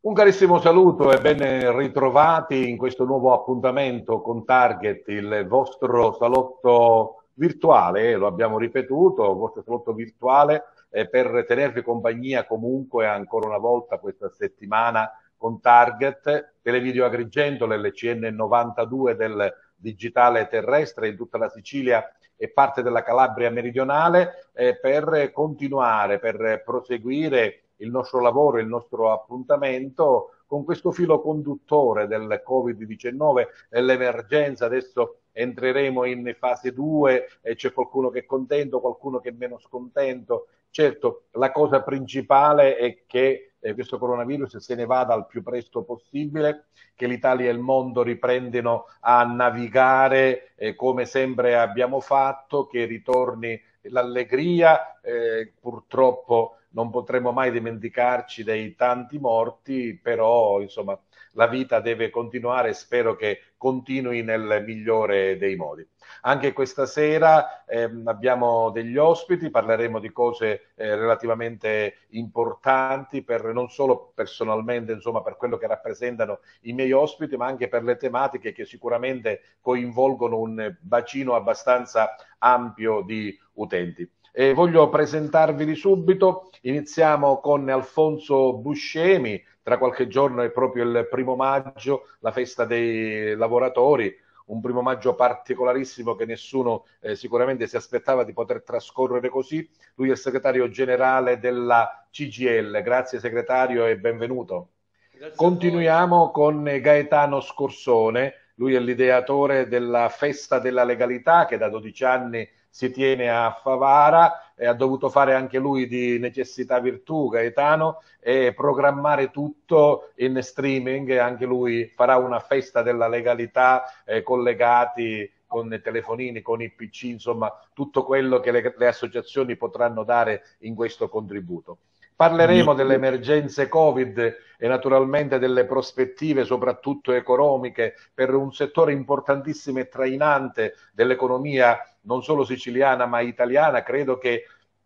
Un carissimo saluto e ben ritrovati in questo nuovo appuntamento con Target, il vostro salotto virtuale, lo abbiamo ripetuto, il vostro salotto virtuale per tenervi compagnia comunque ancora una volta questa settimana con Target, Televideo Agrigento, l'LCN 92 del digitale terrestre in tutta la Sicilia e parte della Calabria meridionale per continuare, per proseguire il nostro lavoro, il nostro appuntamento con questo filo conduttore del Covid-19 e l'emergenza. Adesso entreremo in fase 2 e c'è qualcuno che è contento, qualcuno che è meno scontento. Certo, la cosa principale è che questo coronavirus se ne vada al più presto possibile, che l'Italia e il mondo riprendano a navigare come sempre abbiamo fatto, che ritorni l'allegria, purtroppo non potremo mai dimenticarci dei tanti morti, però insomma la vita deve continuare e spero che continui nel migliore dei modi. Anche questa sera abbiamo degli ospiti, parleremo di cose relativamente importanti per, non solo personalmente, insomma, per quello che rappresentano i miei ospiti, ma anche per le tematiche che sicuramente coinvolgono un bacino abbastanza ampio di utenti. Voglio presentarveli subito. Iniziamo con Alfonso Buscemi. Tra qualche giorno è proprio il 1° maggio, la festa dei lavoratori, un 1° maggio particolarissimo che nessuno sicuramente si aspettava di poter trascorrere così. Lui è il segretario generale della CGIL. Grazie segretario e benvenuto. Grazie a voi. Continuiamo con Gaetano Scorsone. Lui è l'ideatore della Festa della Legalità che da 12 anni si tiene a Favara e ha dovuto fare anche lui di necessità virtù, Gaetano, e programmare tutto in streaming. Anche lui farà una festa della legalità collegati con i telefonini, con i PC, insomma tutto quello che le associazioni potranno dare in questo contributo. Parleremo delle emergenze Covid e naturalmente delle prospettive, soprattutto economiche, per un settore importantissimo e trainante dell'economia non solo siciliana ma italiana. Credo che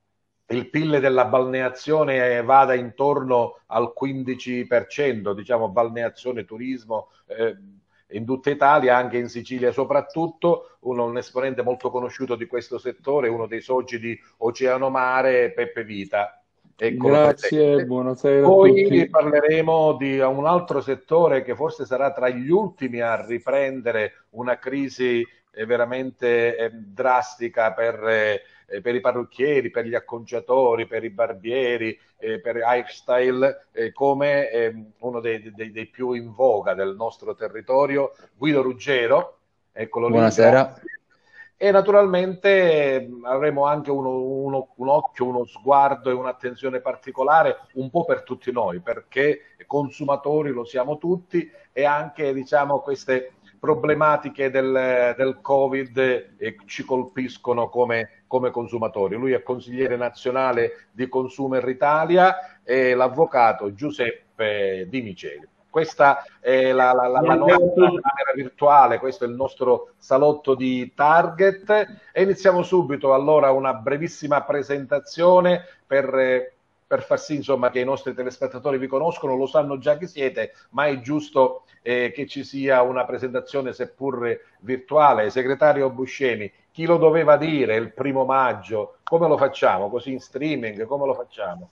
il PIL della balneazione vada intorno al 15%, diciamo balneazione, turismo, in tutta Italia, anche in Sicilia soprattutto. Un esponente molto conosciuto di questo settore, uno dei soci di Oceano Mare, Peppe Vita, eccolo Grazie, presente. buonasera a Poi tutti. parleremo di un altro settore che forse sarà tra gli ultimi a riprendere una crisi veramente drastica per i parrucchieri, per gli acconciatori, per i barbieri, per hairstyle, come uno dei più in voga del nostro territorio, Guido Ruggero, eccolo lì, Buonasera. grazie. E naturalmente avremo anche un occhio, uno sguardo e un'attenzione particolare un po' per tutti noi, perché consumatori lo siamo tutti e anche diciamo queste problematiche del Covid ci colpiscono come consumatori. Lui è consigliere nazionale di Consumer Italia e l'avvocato Giuseppe Di Miceli. Questa è la nostra camera virtuale, questo è il nostro salotto di Target e iniziamo subito allora una brevissima presentazione per far sì insomma che i nostri telespettatori vi conoscono, lo sanno già chi siete, ma è giusto che ci sia una presentazione seppur virtuale. Segretario Buscemi, chi lo doveva dire il 1° maggio? Come lo facciamo? Così in streaming? Come lo facciamo?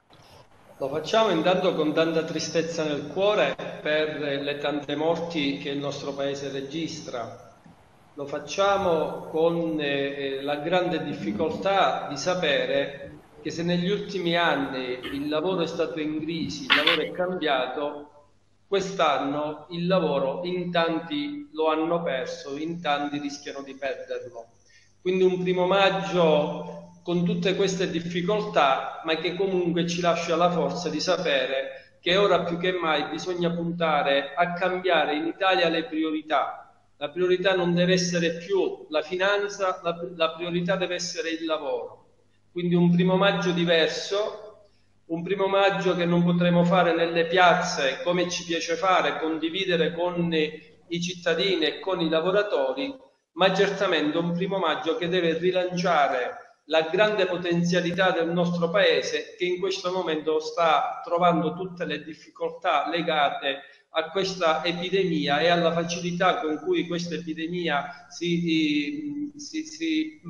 Lo facciamo intanto con tanta tristezza nel cuore per le tante morti che il nostro paese registra. Lo facciamo con la grande difficoltà di sapere che se negli ultimi anni il lavoro è stato in crisi, il lavoro è cambiato, quest'anno il lavoro in tanti lo hanno perso, in tanti rischiano di perderlo. Quindi un 1° maggio con tutte queste difficoltà, ma che comunque ci lascia la forza di sapere che ora più che mai bisogna puntare a cambiare in Italia le priorità. La priorità non deve essere più la finanza, la priorità deve essere il lavoro. Quindi un 1° maggio diverso, un 1° maggio che non potremo fare nelle piazze come ci piace fare, condividere con i cittadini e con i lavoratori, ma certamente un 1° maggio che deve rilanciare la grande potenzialità del nostro paese, che in questo momento sta trovando tutte le difficoltà legate a questa epidemia e alla facilità con cui questa epidemia si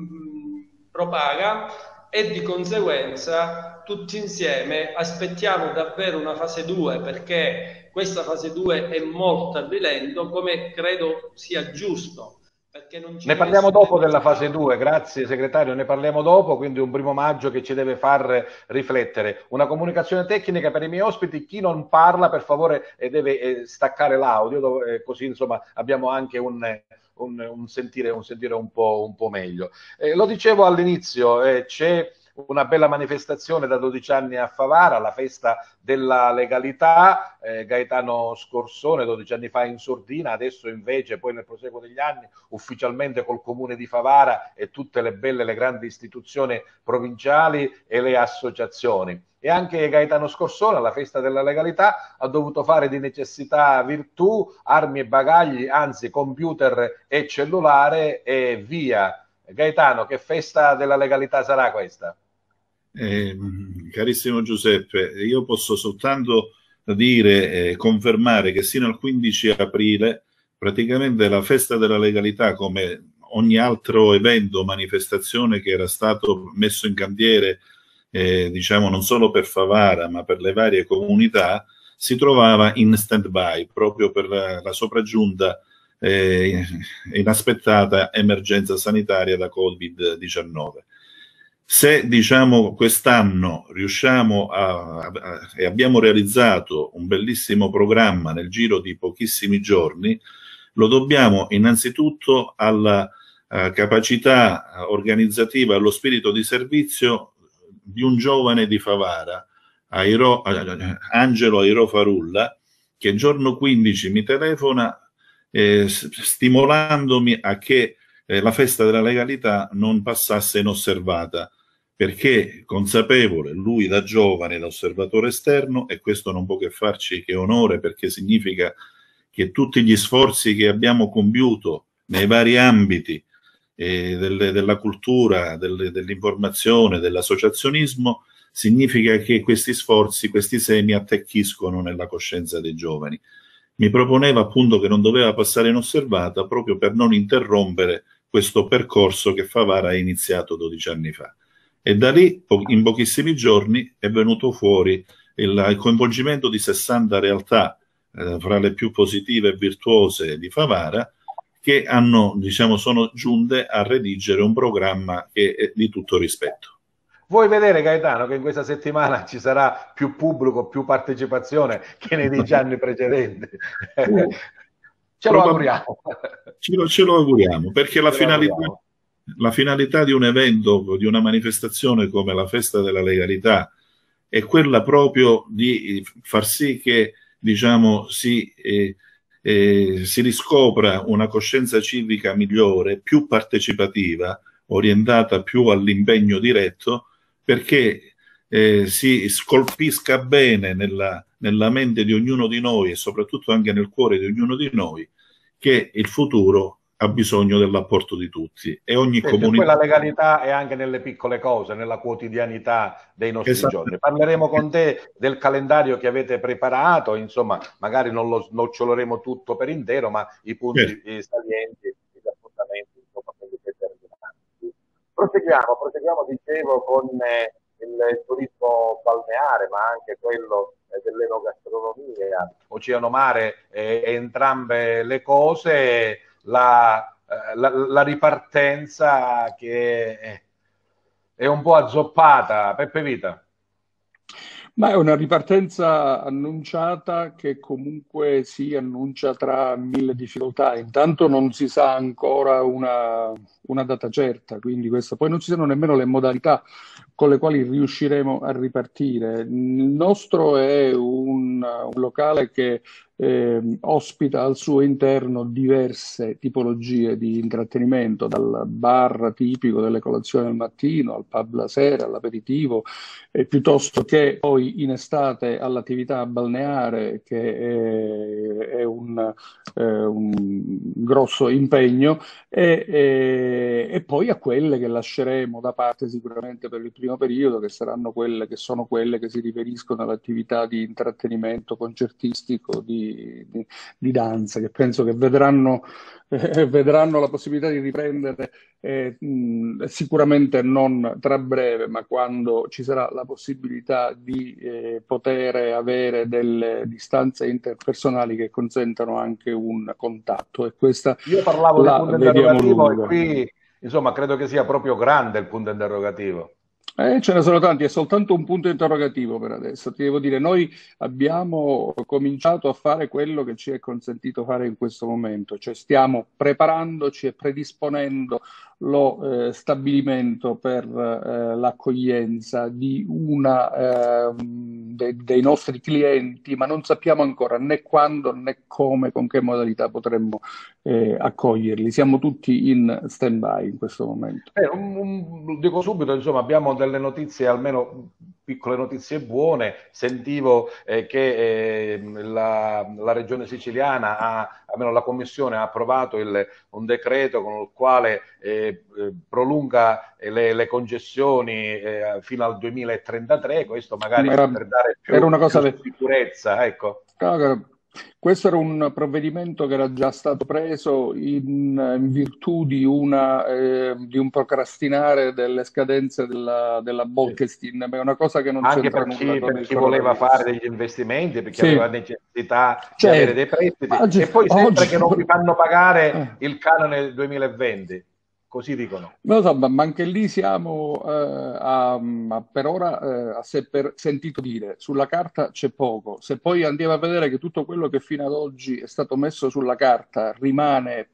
propaga, e di conseguenza tutti insieme aspettiamo davvero una fase 2, perché questa fase 2 è molto a rilento, come credo sia giusto. Perché non Ne parliamo dopo della fase 2, grazie segretario, ne parliamo dopo, quindi un primo maggio che ci deve far riflettere. Una comunicazione tecnica per i miei ospiti: chi non parla per favore deve staccare l'audio, così insomma abbiamo anche un sentire un po' meglio. Lo dicevo all'inizio, c'è una bella manifestazione da 12 anni a Favara, la festa della legalità, Gaetano Scorsone 12 anni fa in sordina, adesso invece poi nel proseguo degli anni ufficialmente col comune di Favara e tutte le belle, le grandi istituzioni provinciali e le associazioni. E anche Gaetano Scorsone alla festa della legalità ha dovuto fare di necessità virtù, armi e bagagli, anzi computer e cellulare, e via. Gaetano, che festa della legalità sarà questa? Carissimo Giuseppe, io posso soltanto dire e confermare che sino al 15 aprile praticamente la festa della legalità, come ogni altro evento o manifestazione che era stato messo in cantiere, diciamo non solo per Favara ma per le varie comunità, si trovava in stand-by proprio per la sopraggiunta inaspettata emergenza sanitaria da Covid-19. Se diciamo quest'anno riusciamo e abbiamo realizzato un bellissimo programma nel giro di pochissimi giorni, lo dobbiamo innanzitutto alla capacità organizzativa, allo spirito di servizio di un giovane di Favara, Angelo Airo Farulla, che il giorno 15 mi telefona stimolandomi a che la festa della legalità non passasse inosservata, perché consapevole, lui da giovane, da osservatore esterno, e questo non può che farci che onore, perché significa che tutti gli sforzi che abbiamo compiuto nei vari ambiti della cultura, dell'informazione, dell'associazionismo, significa che questi sforzi, questi semi attecchiscono nella coscienza dei giovani. Mi proponeva appunto che non doveva passare inosservata proprio per non interrompere questo percorso che Favara ha iniziato 12 anni fa. E da lì, in pochissimi giorni, è venuto fuori il coinvolgimento di 60 realtà, fra le più positive e virtuose di Favara, che hanno, diciamo, sono giunte a redigere un programma che è di tutto rispetto. Vuoi vedere, Gaetano, che in questa settimana ci sarà più pubblico, più partecipazione che nei 10 anni precedenti? Ce lo auguriamo. Ce lo auguriamo, perché la finalità di un evento, di una manifestazione come la festa della legalità, è quella proprio di far sì che, diciamo, si riscopra una coscienza civica migliore, più partecipativa, orientata più all'impegno diretto, perché si scolpisca bene nella mente di ognuno di noi e soprattutto anche nel cuore di ognuno di noi che il futuro ha bisogno dell'apporto di tutti, e ogni comunità. Poi la legalità è anche nelle piccole cose, nella quotidianità dei nostri giorni. Parleremo con te del calendario che avete preparato, insomma, magari non lo snoccioleremo tutto per intero, ma i punti salienti, gli appuntamenti, insomma, determinanti. Proseguiamo, dicevo, con il turismo balneare, ma anche quello dell'enogastronomia, oceano-mare, entrambe le cose. La ripartenza che è un po' azzoppata. Peppe Vita. Ma è una ripartenza annunciata che comunque si annuncia tra mille difficoltà. Intanto non si sa ancora una data certa, quindi poi non ci sono nemmeno le modalità con le quali riusciremo a ripartire. Il nostro è un locale che ospita al suo interno diverse tipologie di intrattenimento, dal bar tipico delle colazioni al mattino, al pub la sera, all'aperitivo, piuttosto che poi in estate all'attività balneare, che è un grosso impegno, e poi a quelle che lasceremo da parte sicuramente per il primo periodo, che saranno quelle che sono quelle che si riferiscono all'attività di intrattenimento concertistico, di danza, che penso che vedranno la possibilità di riprendere sicuramente non tra breve, ma quando ci sarà la possibilità di poter avere delle distanze interpersonali che consentano anche un contatto, e questa Io parlavo di la punto vediamo interrogativo e lunga. qui, insomma, credo che sia proprio grande il punto interrogativo. Ce ne sono tanti, è soltanto un punto interrogativo per adesso. Ti devo dire, noi abbiamo cominciato a fare quello che ci è consentito fare in questo momento, cioè stiamo preparandoci e predisponendo lo stabilimento per l'accoglienza di dei nostri clienti, ma non sappiamo ancora né quando né come, con che modalità potremmo accoglierli. Siamo tutti in stand-by in questo momento. Dico subito, insomma, abbiamo delle notizie, almeno piccole notizie buone. Sentivo che la Regione Siciliana almeno la Commissione ha approvato un decreto con il quale prolunga le concessioni fino al 2033, questo magari per dare era una più cosa sicurezza, ecco. Questo era un provvedimento che era già stato preso in virtù di un procrastinare delle scadenze della Bolkestein, ma è una cosa che non Anche c'entra nulla con per il chi voleva coronavirus. fare degli investimenti, perché Sì, aveva necessità di certo. avere dei prestiti, e poi sempre che non mi fanno pagare il canone 2020, così dicono. Non lo so, ma anche lì siamo per ora sentito dire, sulla carta c'è poco. Se poi andiamo a vedere che tutto quello che fino ad oggi è stato messo sulla carta rimane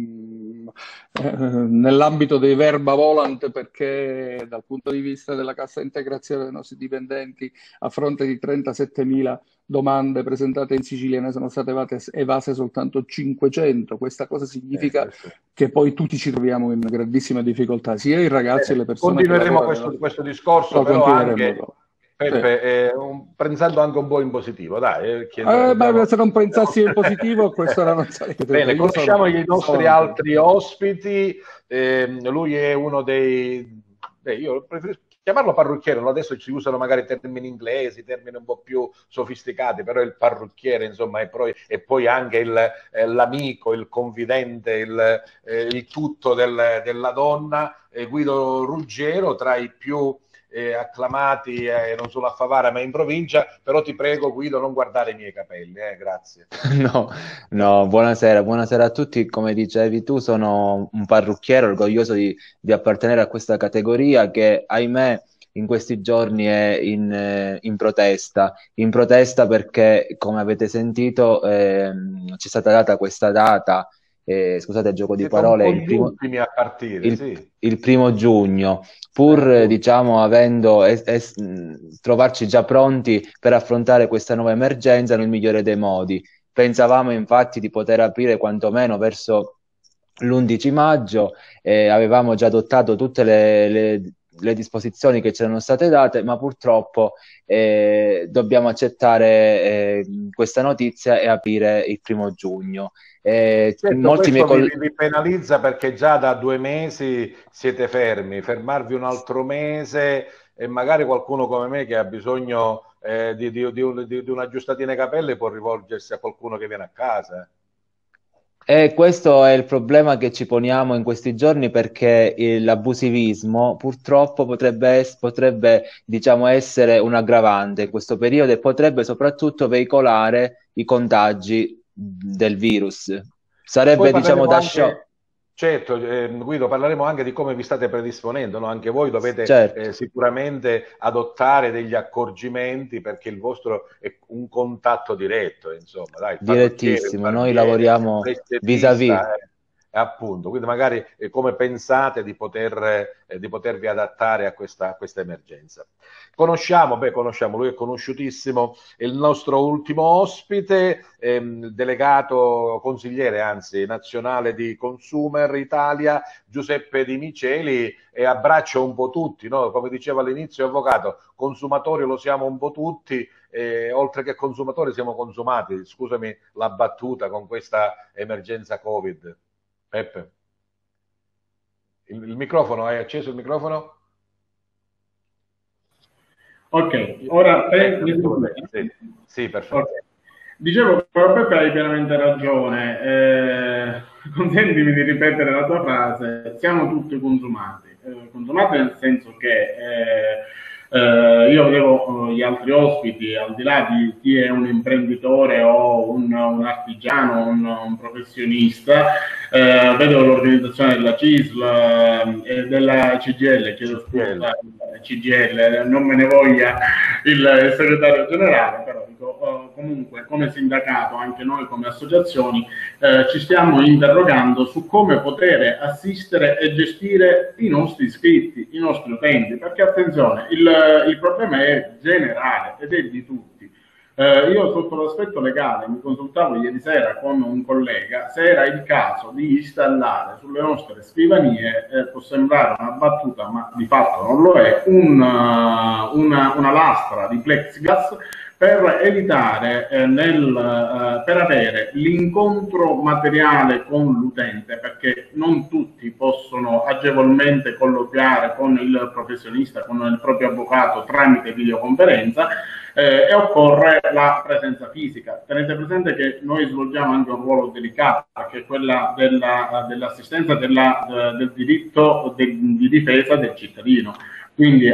nell'ambito dei verba volant, perché dal punto di vista della cassa integrazione dei nostri dipendenti, a fronte di 37.000 domande presentate in Sicilia, ne sono state evase soltanto 500. Questa cosa significa che poi tutti ci troviamo in grandissima difficoltà, sia i ragazzi e le persone continueremo che lavorano. questo discorso, però anche, Peppe, sì. pensando anche un po' in positivo, dai. Se non pensassi in positivo, questo non sarebbe. Bene, conosciamo i nostri altri ospiti. Lui è uno io preferisco chiamarlo parrucchiere, adesso ci usano magari termini inglesi, termini un po' più sofisticati, però il parrucchiere, insomma, e poi anche l'amico, il confidente, il tutto della donna, Guido Ruggero, tra i più acclamati non solo a Favara ma in provincia. Però ti prego, Guido, non guardare i miei capelli, grazie. No, buonasera a tutti. Come dicevi tu, sono un parrucchiere orgoglioso di appartenere a questa categoria che, ahimè, in questi giorni è in protesta perché, come avete sentito, ci è stata data questa data, scusate il gioco di parole, il primo giugno, pur diciamo avendo trovarci già pronti per affrontare questa nuova emergenza nel migliore dei modi. Pensavamo infatti di poter aprire quantomeno verso l'11 maggio, avevamo già adottato tutte le disposizioni che ci erano state date, ma purtroppo dobbiamo accettare questa notizia e aprire il 1° giugno. Molti vi penalizza, perché già da 2 mesi siete fermi. Fermarvi un altro mese, e magari qualcuno come me che ha bisogno di un'aggiustatina ai capelli può rivolgersi a qualcuno che viene a casa. E questo è il problema che ci poniamo in questi giorni, perché l'abusivismo purtroppo potrebbe diciamo, essere un aggravante in questo periodo, e potrebbe soprattutto veicolare i contagi del virus. Sarebbe, diciamo, da shock. Certo, Guido, parleremo anche di come vi state predisponendo, no? Anche voi dovete sicuramente adottare degli accorgimenti, perché il vostro è un contatto diretto, insomma. Dai, direttissimo, noi lavoriamo vis-à-vis. appunto, quindi magari come pensate di potervi adattare a questa emergenza. Conosciamo, lui è conosciutissimo, il nostro ultimo ospite, delegato consigliere, anzi, nazionale di Consumer Italia, Giuseppe Di Miceli, e abbraccia un po' tutti, no? Come diceva all'inizio, avvocato, consumatori lo siamo un po' tutti, oltre che consumatori siamo consumati, scusami la battuta, con questa emergenza Covid. Peppe, il microfono, hai acceso il microfono? Ok, ora sì, perfetto. Okay. Dicevo, Peppe, hai pienamente ragione. Consentimi di ripetere la tua frase: siamo tutti consumati. Consumati nel senso che io avevo gli altri ospiti, al di là di chi è un imprenditore o un artigiano, un professionista, vedo l'organizzazione della CISL e della CGL, chiedo scusa, CGL, non me ne voglia il segretario generale, però dico, comunque come sindacato, anche noi come associazioni, ci stiamo interrogando su come poter assistere e gestire i nostri iscritti, i nostri utenti, perché attenzione, il problema è generale ed è di tutti. Io sotto l'aspetto legale mi consultavo ieri sera con un collega se era il caso di installare sulle nostre scrivanie, può sembrare una battuta ma di fatto non lo è, una lastra di plexiglass per evitare, per avere l'incontro materiale con l'utente, perché non tutti possono agevolmente colloquiare con il professionista, con il proprio avvocato tramite videoconferenza, e occorre la presenza fisica. Tenete presente che noi svolgiamo anche un ruolo delicato, che è quella dell'assistenza del diritto di difesa del cittadino. Quindi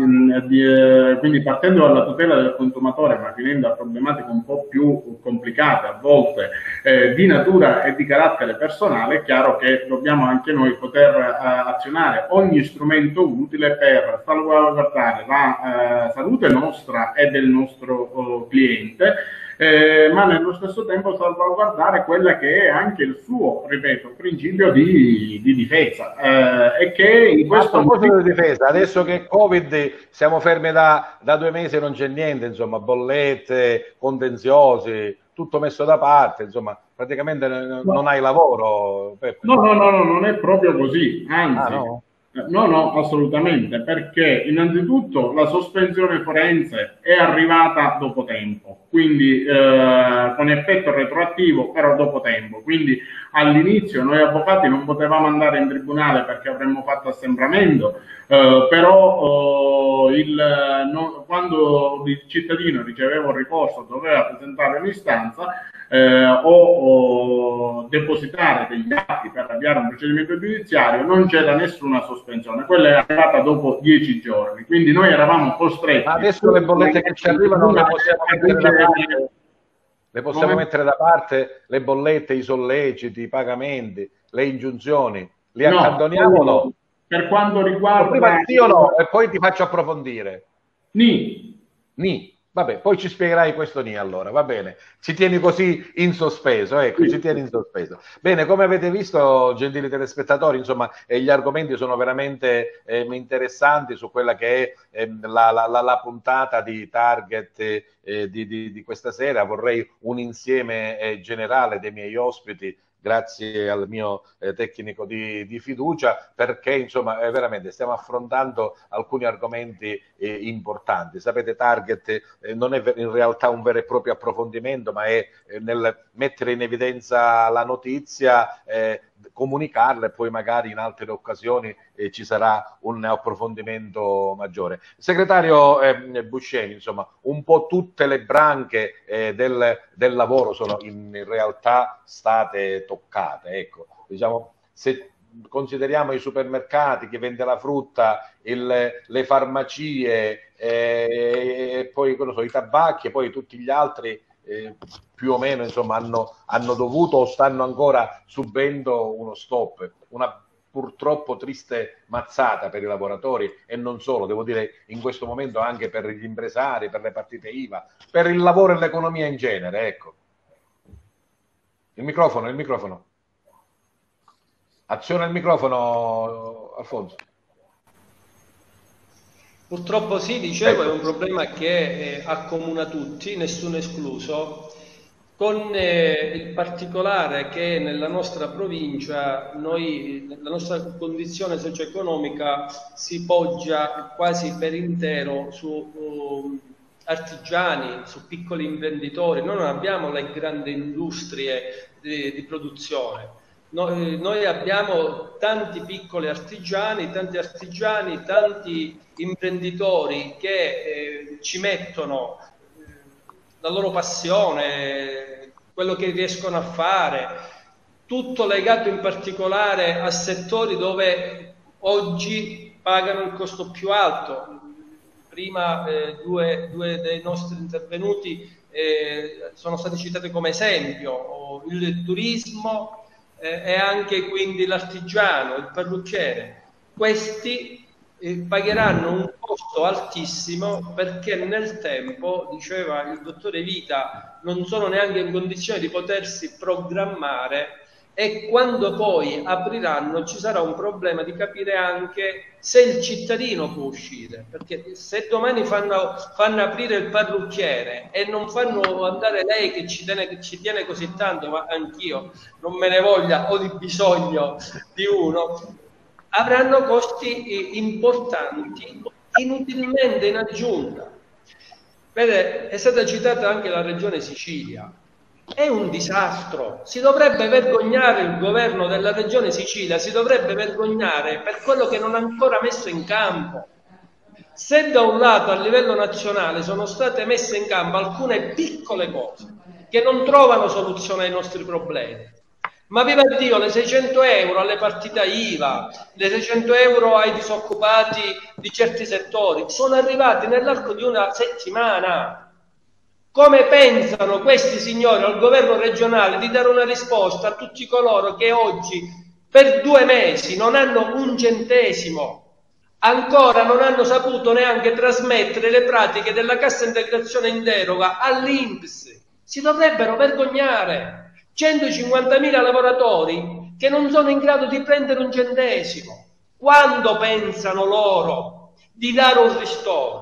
partendo dalla tutela del consumatore, ma finendo a problematiche un po' più complicate, a volte di natura e di carattere personale, è chiaro che dobbiamo anche noi poter azionare ogni strumento utile per salvaguardare la salute nostra e del nostro cliente, ma nello stesso tempo salvaguardare quella che è anche il suo, ripeto, principio di difesa, e che in questo proposito di difesa, adesso che Covid siamo fermi da 2 mesi, non c'è niente, insomma, bollette, contenziosi, tutto messo da parte, insomma, praticamente non hai lavoro, Peppe. No, non è proprio così, anzi. No? No, assolutamente, perché innanzitutto la sospensione forense è arrivata dopo tempo, quindi con effetto retroattivo, però dopo tempo. Quindi all'inizio noi avvocati non potevamo andare in tribunale perché avremmo fatto assembramento, però quando il cittadino riceveva un ricorso doveva presentare un'istanza o depositare degli atti per avviare un procedimento giudiziario, non c'era nessuna sospensione, quella è arrivata dopo 10 giorni, quindi noi eravamo costretti. Ma adesso le bollette che ci arrivano le possiamo mettere da parte? Le possiamo mettere da parte le bollette, i solleciti, i pagamenti, le ingiunzioni? Li accantoniamo o no? Per quanto riguarda... Prima sì o no, e poi ti faccio approfondire. Ni. Vabbè, poi ci spiegherai questo ni allora, va bene. Ci tieni così in sospeso, ecco, ci tieni in sospeso. Bene, come avete visto, gentili telespettatori, insomma, gli argomenti sono veramente interessanti su quella che è la puntata di Target di questa sera. Vorrei un insieme generale dei miei ospiti, grazie al mio tecnico di fiducia, perché insomma veramente stiamo affrontando alcuni argomenti importanti. Sapete, Target non è in realtà un vero e proprio approfondimento, ma è nel mettere in evidenza la notizia, comunicarla, e poi magari in altre occasioni ci sarà un approfondimento maggiore. Segretario Buscemi, insomma, un po' tutte le branche del lavoro sono in realtà state toccate, ecco, diciamo, se consideriamo i supermercati, chi vende la frutta, le farmacie, e poi i tabacchi, e poi tutti gli altri più o meno insomma hanno dovuto o stanno ancora subendo uno stop, una purtroppo triste mazzata per i lavoratori, e non solo, devo dire in questo momento anche per gli impresari, per le partite IVA, per il lavoro e l'economia in genere, ecco. Il microfono. Aziona il microfono, Alfonso. Purtroppo sì, dicevo, Ecco. è un problema che accomuna tutti, nessuno escluso, con il particolare che nella nostra provincia, la nostra condizione socio-economica si poggia quasi per intero su artigiani, su piccoli imprenditori. Noi non abbiamo le grandi industrie di produzione. Noi abbiamo tanti piccoli artigiani, tanti imprenditori che ci mettono la loro passione, quello che riescono a fare, tutto legato in particolare a settori dove oggi pagano il costo più alto. Prima due dei nostri intervenuti sono stati citati come esempio, il turismo e anche quindi l'artigiano, il parrucchiere. Questi pagheranno un costo altissimo perché nel tempo, diceva il dottore Vita, non sono neanche in condizione di potersi programmare, e quando poi apriranno ci sarà un problema di capire anche se il cittadino può uscire, perché se domani fanno aprire il parrucchiere e non fanno andare lei che ci tiene così tanto, ma anch'io non me ne voglia, ho di bisogno di uno, avranno costi importanti inutilmente in aggiunta. Vede, è stata citata anche la regione Sicilia. È un disastro, si dovrebbe vergognare il governo della regione Sicilia, si dovrebbe vergognare per quello che non ha ancora messo in campo. Se da un lato a livello nazionale sono state messe in campo alcune piccole cose che non trovano soluzione ai nostri problemi, ma viva Dio, le 600 euro alle partite IVA, le 600 euro ai disoccupati di certi settori sono arrivati nell'arco di una settimana. Come pensano questi signori al governo regionale di dare una risposta a tutti coloro che oggi per 2 mesi non hanno un centesimo, ancora non hanno saputo neanche trasmettere le pratiche della cassa integrazione in deroga all'INPS? Si dovrebbero vergognare. 150.000 lavoratori che non sono in grado di prendere un centesimo. Quando pensano loro di dare un ristoro?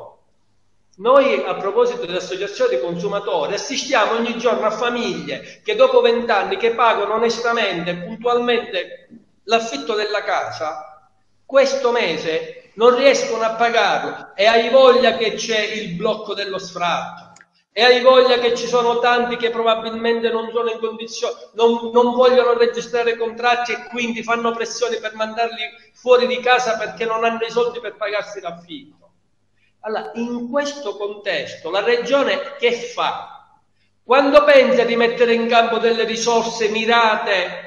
Noi, a proposito delle associazioni consumatori, assistiamo ogni giorno a famiglie che dopo 20 anni che pagano onestamente e puntualmente l'affitto della casa, questo mese non riescono a pagarlo, e hai voglia che c'è il blocco dello sfratto, e hai voglia che ci sono tanti che probabilmente non sono in condizione, non vogliono registrare contratti e quindi fanno pressioni per mandarli fuori di casa perché non hanno i soldi per pagarsi l'affitto. Allora, in questo contesto, la regione che fa? Quando pensa di mettere in campo delle risorse mirate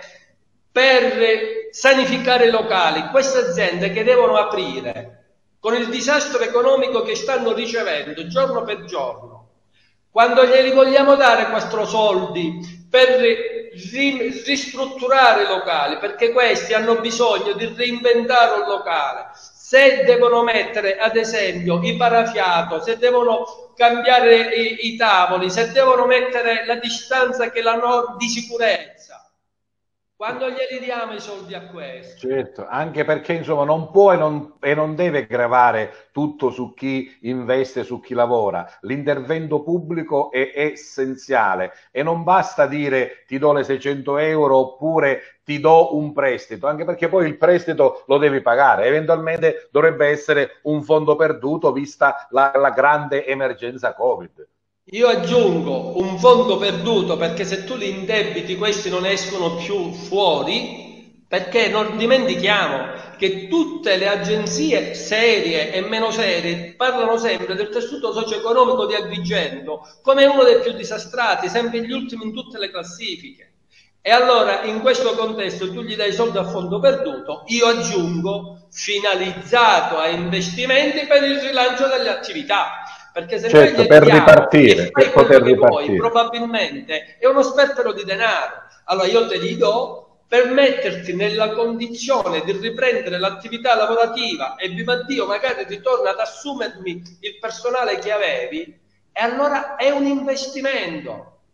per sanificare i locali, queste aziende che devono aprire, con il disastro economico che stanno ricevendo giorno per giorno, quando glieli vogliamo dare 4 soldi per ristrutturare i locali, perché questi hanno bisogno di reinventare un locale, se devono mettere ad esempio i parafiato, se devono cambiare i tavoli, se devono mettere la distanza che è la norma di sicurezza, quando glieli diamo i soldi a questo? Certo, anche perché insomma non può e non deve gravare tutto su chi investe, su chi lavora. L'intervento pubblico è essenziale e non basta dire ti do le 600 euro oppure ti do un prestito, anche perché poi il prestito lo devi pagare. Eventualmente dovrebbe essere un fondo perduto vista la grande emergenza Covid. Io aggiungo un fondo perduto, perché se tu li indebiti questi non escono più fuori, perché non dimentichiamo che tutte le agenzie serie e meno serie parlano sempre del tessuto socio-economico di Agrigento come uno dei più disastrati, sempre gli ultimi in tutte le classifiche. E allora in questo contesto tu gli dai soldi a fondo perduto, io aggiungo finalizzato a investimenti per il rilancio delle attività. Perché se certo, noi per ripartire, per poter ripartire, vuoi, probabilmente è uno sperpero di denaro. Allora io te li do per metterti nella condizione di riprendere l'attività lavorativa e viva Dio magari ritorna ad assumermi il personale che avevi, e allora è un investimento.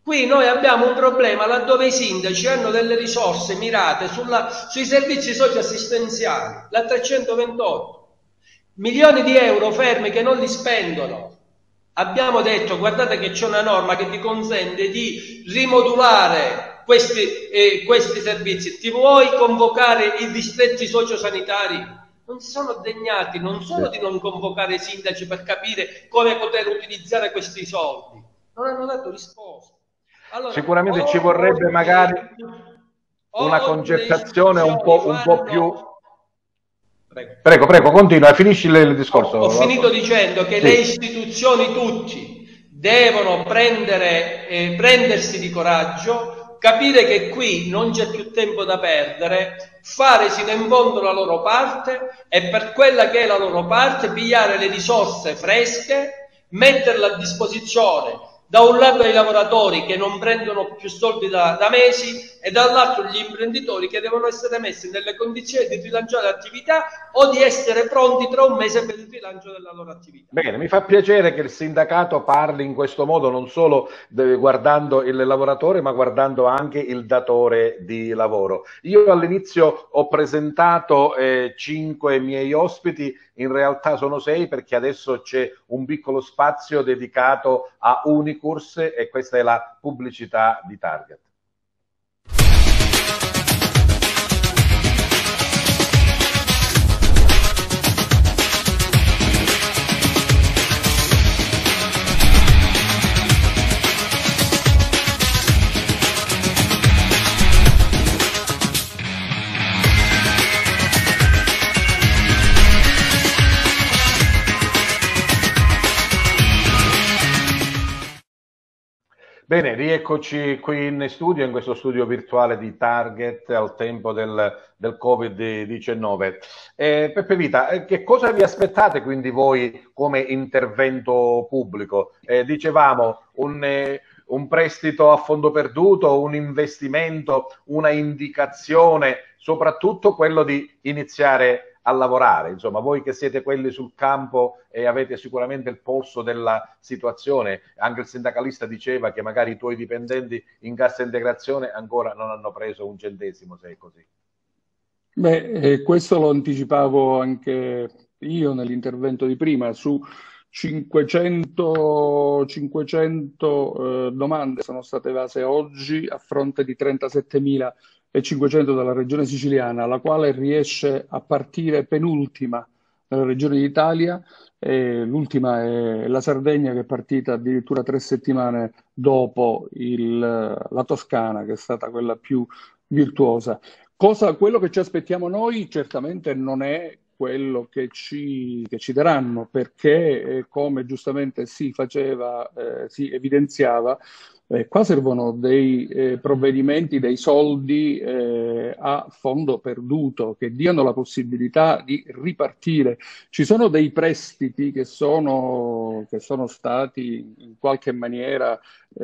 Qui noi abbiamo un problema laddove i sindaci hanno delle risorse mirate sui servizi socioassistenziali, la 328, milioni di euro fermi che non li spendono. Abbiamo detto, guardate che c'è una norma che ti consente di rimodulare questi servizi. Ti vuoi convocare i distretti sociosanitari? Non si sono degnati non solo di non convocare i sindaci per capire come poter utilizzare questi soldi, non hanno dato risposta. Allora, sicuramente ci vorrebbe magari una concertazione un po' più... Prego, continua, finisci il discorso. Ho finito dicendo che le istituzioni tutti devono prendersi di coraggio, capire che qui non c'è più tempo da perdere, fare sino in fondo la loro parte e per quella che è la loro parte pigliare le risorse fresche, metterle a disposizione da un lato ai lavoratori che non prendono più soldi da mesi e dall'altro gli imprenditori che devono essere messi nelle condizioni di rilanciare l'attività o di essere pronti tra un mese per il rilancio della loro attività. Bene, mi fa piacere che il sindacato parli in questo modo, non solo guardando il lavoratore ma guardando anche il datore di lavoro. Io all'inizio ho presentato 5 miei ospiti, in realtà sono 6 perché adesso c'è un piccolo spazio dedicato a Unicurs e questa è la pubblicità di Target. Bene, rieccoci qui in studio, in questo studio virtuale di Target al tempo del Covid-19. Peppe Vita, che cosa vi aspettate quindi voi come intervento pubblico? Dicevamo un prestito a fondo perduto, un investimento, una indicazione, soprattutto quello di iniziare a lavorare. Insomma, voi che siete quelli sul campo e avete sicuramente il polso della situazione, anche il sindacalista diceva che magari i tuoi dipendenti in cassa integrazione ancora non hanno preso un centesimo, se è così. Beh, questo lo anticipavo anche io nell'intervento di prima, su 500 domande sono state evase oggi a fronte di 37.500 della regione siciliana, la quale riesce a partire penultima nella regione d'Italia. L'ultima è la Sardegna, che è partita addirittura 3 settimane dopo la Toscana, che è stata quella più virtuosa. Quello che ci aspettiamo noi certamente non è quello che ci daranno, perché come giustamente si evidenziava, qua servono dei provvedimenti, dei soldi a fondo perduto che diano la possibilità di ripartire. Ci sono dei prestiti che sono stati in qualche maniera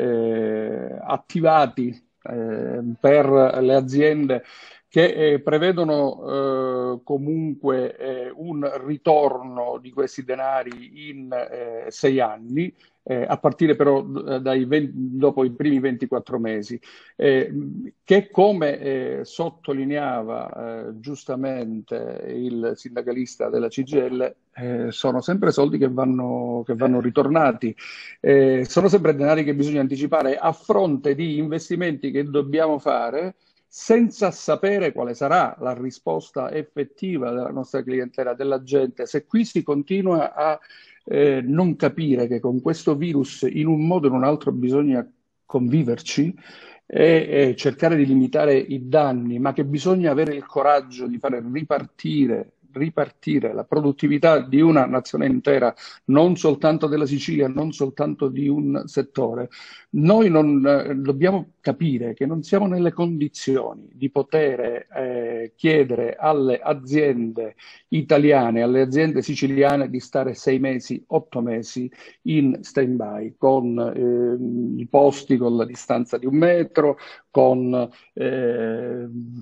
attivati per le aziende che prevedono comunque un ritorno di questi denari in 6 anni, a partire però dopo i primi 24 mesi, che come sottolineava giustamente il sindacalista della CGIL, sono sempre soldi che vanno ritornati, sono sempre denari che bisogna anticipare a fronte di investimenti che dobbiamo fare senza sapere quale sarà la risposta effettiva della nostra clientela, della gente. Se qui si continua a non capire che con questo virus in un modo o in un altro bisogna conviverci e cercare di limitare i danni, ma che bisogna avere il coraggio di fare ripartire la produttività di una nazione intera, non soltanto della Sicilia, non soltanto di un settore. Noi dobbiamo capire che non siamo nelle condizioni di poter chiedere alle aziende italiane, alle aziende siciliane di stare 6 mesi, 8 mesi in stand-by, con i posti con la distanza di 1 metro, con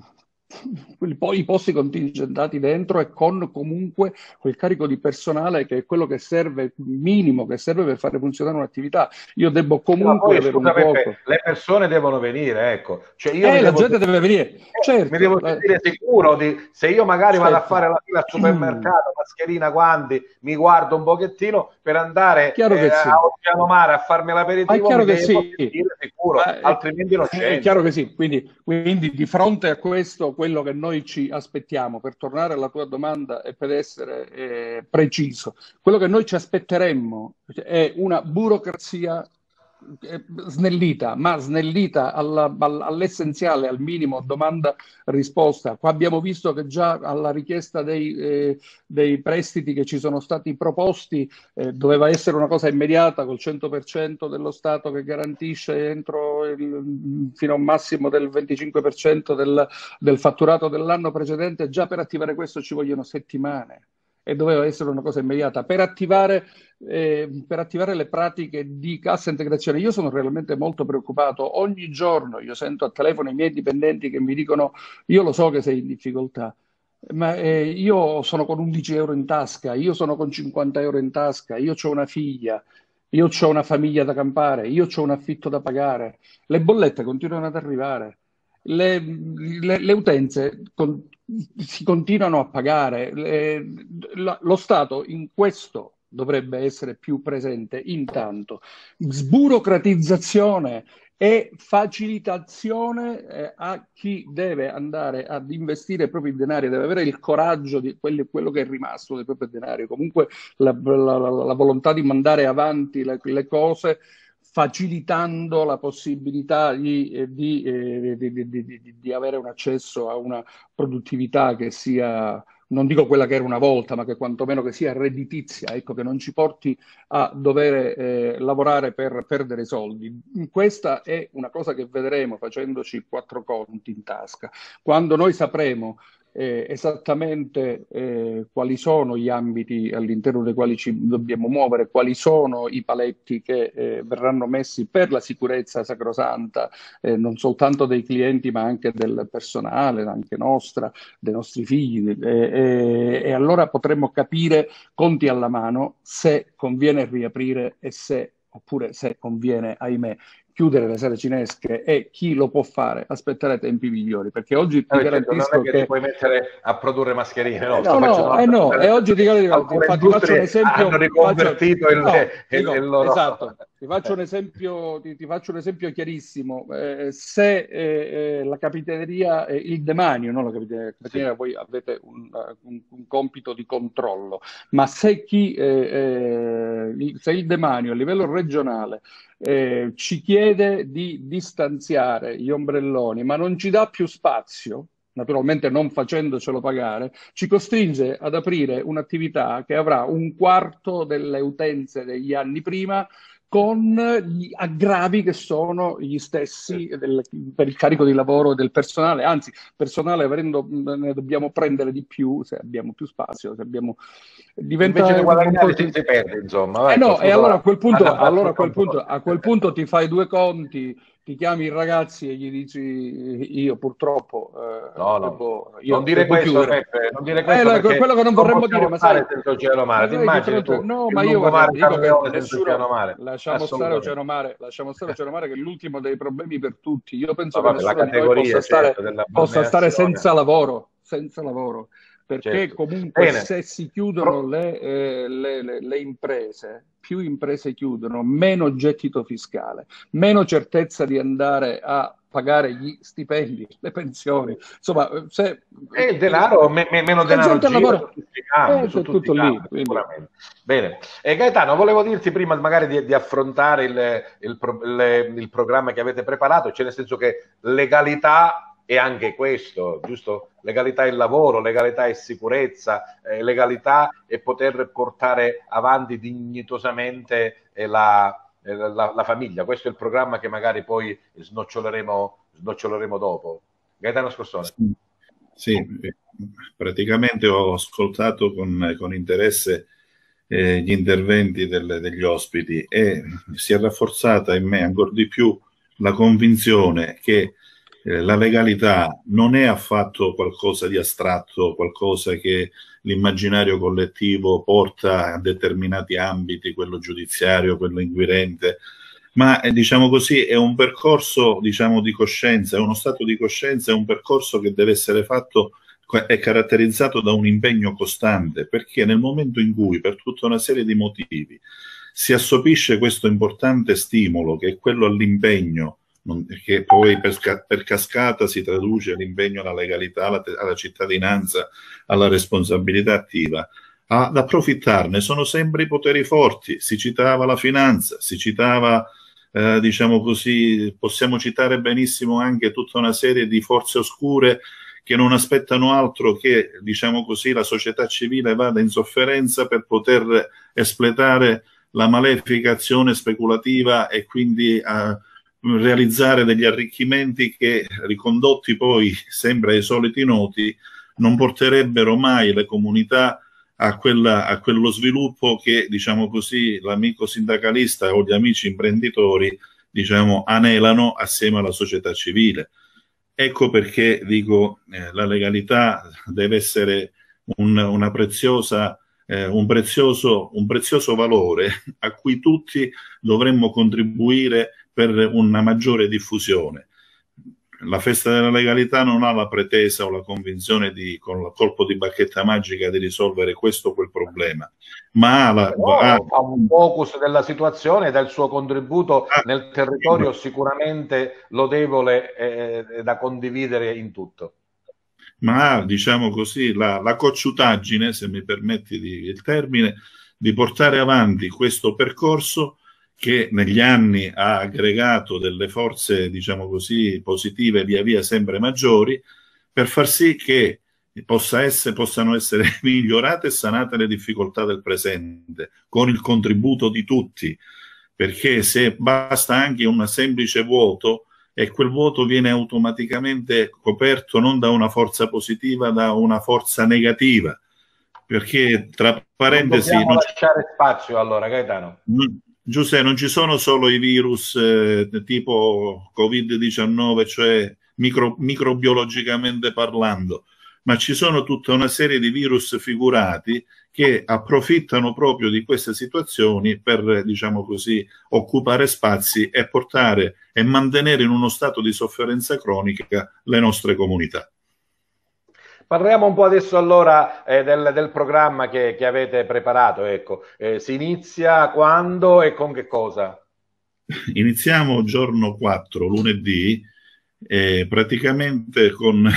i posti contingentati dentro e con comunque quel carico di personale che è quello che serve, minimo, che serve per fare funzionare un'attività. Io devo comunque avere un cuoco. Le persone devono venire, ecco. Cioè io la gente deve venire, certo. Mi devo sentire sicuro se io magari vado a fare la fila al supermercato, mascherina, guanti, mi guardo un pochettino per andare a Oceano Mare a farmi l'aperitivo, chiaro mi che devo sentire sicuro, altrimenti non c'è. È chiaro che sì, quindi di fronte a questo, quello che noi ci aspettiamo, per tornare alla tua domanda e per essere preciso, quello che noi ci aspetteremmo è una burocrazia snellita, ma snellita all'essenziale, al minimo, domanda-risposta. Qua abbiamo visto che già alla richiesta dei prestiti che ci sono stati proposti doveva essere una cosa immediata, col 100% dello Stato che garantisce fino a un massimo del 25% del fatturato dell'anno precedente. Già per attivare questo ci vogliono settimane. E doveva essere una cosa immediata. Per attivare le pratiche di cassa integrazione, io sono realmente molto preoccupato. Ogni giorno io sento a telefono i miei dipendenti che mi dicono: io lo so che sei in difficoltà, ma io sono con 11 euro in tasca, io sono con 50 euro in tasca, io ho una figlia, io ho una famiglia da campare, io ho un affitto da pagare, le bollette continuano ad arrivare. Le utenze si continuano a pagare. Lo Stato in questo dovrebbe essere più presente. Intanto, sburocratizzazione e facilitazione a chi deve andare ad investire i propri denari, deve avere il coraggio di quello che è rimasto del proprio denaro, comunque la volontà di mandare avanti le cose, facilitando la possibilità di avere un accesso a una produttività che sia, non dico quella che era una volta, ma che quantomeno che sia redditizia, ecco, che non ci porti a dover lavorare per perdere soldi. Questa è una cosa che vedremo facendoci 4 conti in tasca. Quando noi sapremo esattamente quali sono gli ambiti all'interno dei quali ci dobbiamo muovere, quali sono i paletti che verranno messi per la sicurezza sacrosanta non soltanto dei clienti ma anche del personale, anche nostra, dei nostri figli, e allora potremo capire, conti alla mano, se conviene riaprire oppure se conviene, ahimè, chiudere le sale cinesche, e chi lo può fare aspettare tempi migliori, perché oggi ti garantisco non è che ti puoi mettere a produrre mascherine, no? E oggi ti faccio un esempio. Hanno riconvertito il loro. Esatto. Ti faccio un esempio chiarissimo. Se la capitaneria, il demanio, non la capitaneria, voi avete un compito di controllo, ma se il demanio a livello regionale ci chiede di distanziare gli ombrelloni, ma non ci dà più spazio, naturalmente non facendocelo pagare, ci costringe ad aprire un'attività che avrà un quarto delle utenze degli anni prima, con gli aggravi che sono gli stessi per il carico di lavoro del personale. Anzi, personale ne dobbiamo prendere di più se abbiamo più spazio, se abbiamo... Invece di guadagnare si perde, insomma. E allora a quel punto ti fai 2 conti, ti chiami i ragazzi e gli dici: io purtroppo non dire questo, Peppe, non dire questo, perché quello che non vorremmo dire, ma sai, senza Oceano Mare, ti immagini tu ma io dico che senza Oceano Mare. Lasciamo stare Oceano Mare, che è l'ultimo dei problemi per tutti. Io penso che nessuno di noi possa stare senza lavoro, perché certo. Comunque bene. Se si chiudono le imprese, più imprese chiudono, meno gettito fiscale, meno certezza di andare a pagare gli stipendi, le pensioni, insomma, il denaro, meno denaro gira su tutti i campi, lì, sicuramente. Bene, Gaetano, volevo dirti prima magari di affrontare il programma che avete preparato, cioè nel senso che legalità è anche questo, giusto? Legalità è lavoro, legalità è sicurezza, legalità è poter portare avanti dignitosamente la famiglia. Questo è il programma che magari poi snoccioleremo dopo. Gaetano Scossone. Sì, praticamente ho ascoltato con interesse gli interventi degli ospiti e si è rafforzata in me ancora di più la convinzione che la legalità non è affatto qualcosa di astratto, qualcosa che l'immaginario collettivo porta a determinati ambiti, quello giudiziario, quello inquirente, ma diciamo così è un percorso, diciamo, di coscienza, è uno stato di coscienza, è un percorso che deve essere fatto, è caratterizzato da un impegno costante, perché nel momento in cui per tutta una serie di motivi si assopisce questo importante stimolo che è quello all'impegno, che poi per cascata si traduce all'impegno alla legalità, alla cittadinanza, alla responsabilità attiva, ad approfittarne sono sempre i poteri forti. Si citava la finanza, si citava, diciamo così, possiamo citare benissimo anche tutta una serie di forze oscure che non aspettano altro che, diciamo così, la società civile vada in sofferenza per poter espletare la malefica azione speculativa e quindi realizzare degli arricchimenti che, ricondotti poi sempre ai soliti noti, non porterebbero mai le comunità a quello sviluppo che, diciamo così, l'amico sindacalista o gli amici imprenditori, diciamo, anelano assieme alla società civile. Ecco perché dico, la legalità deve essere un prezioso valore a cui tutti dovremmo contribuire per una maggiore diffusione. La festa della legalità non ha la pretesa o la convinzione con il colpo di bacchetta magica di risolvere questo o quel problema, ma ha un focus della situazione e del suo contributo nel territorio sicuramente lodevole da condividere in tutto. Ma diciamo così, la cocciutaggine, se mi permetti il termine, di portare avanti questo percorso che negli anni ha aggregato delle forze, diciamo così, positive via via sempre maggiori, per far sì che possano essere migliorate e sanate le difficoltà del presente, con il contributo di tutti, perché se basta anche un semplice vuoto, e quel vuoto viene automaticamente coperto non da una forza positiva, da una forza negativa, perché tra parentesi... Non dobbiamo lasciare spazio allora, Gaetano. Giuseppe, non ci sono solo i virus tipo Covid-19, cioè microbiologicamente parlando, ma ci sono tutta una serie di virus figurati che approfittano proprio di queste situazioni per, diciamo così, occupare spazi e portare e mantenere in uno stato di sofferenza cronica le nostre comunità. Parliamo un po' adesso allora del programma che avete preparato. Ecco. Si inizia quando e con che cosa? Iniziamo giorno 4, lunedì, praticamente con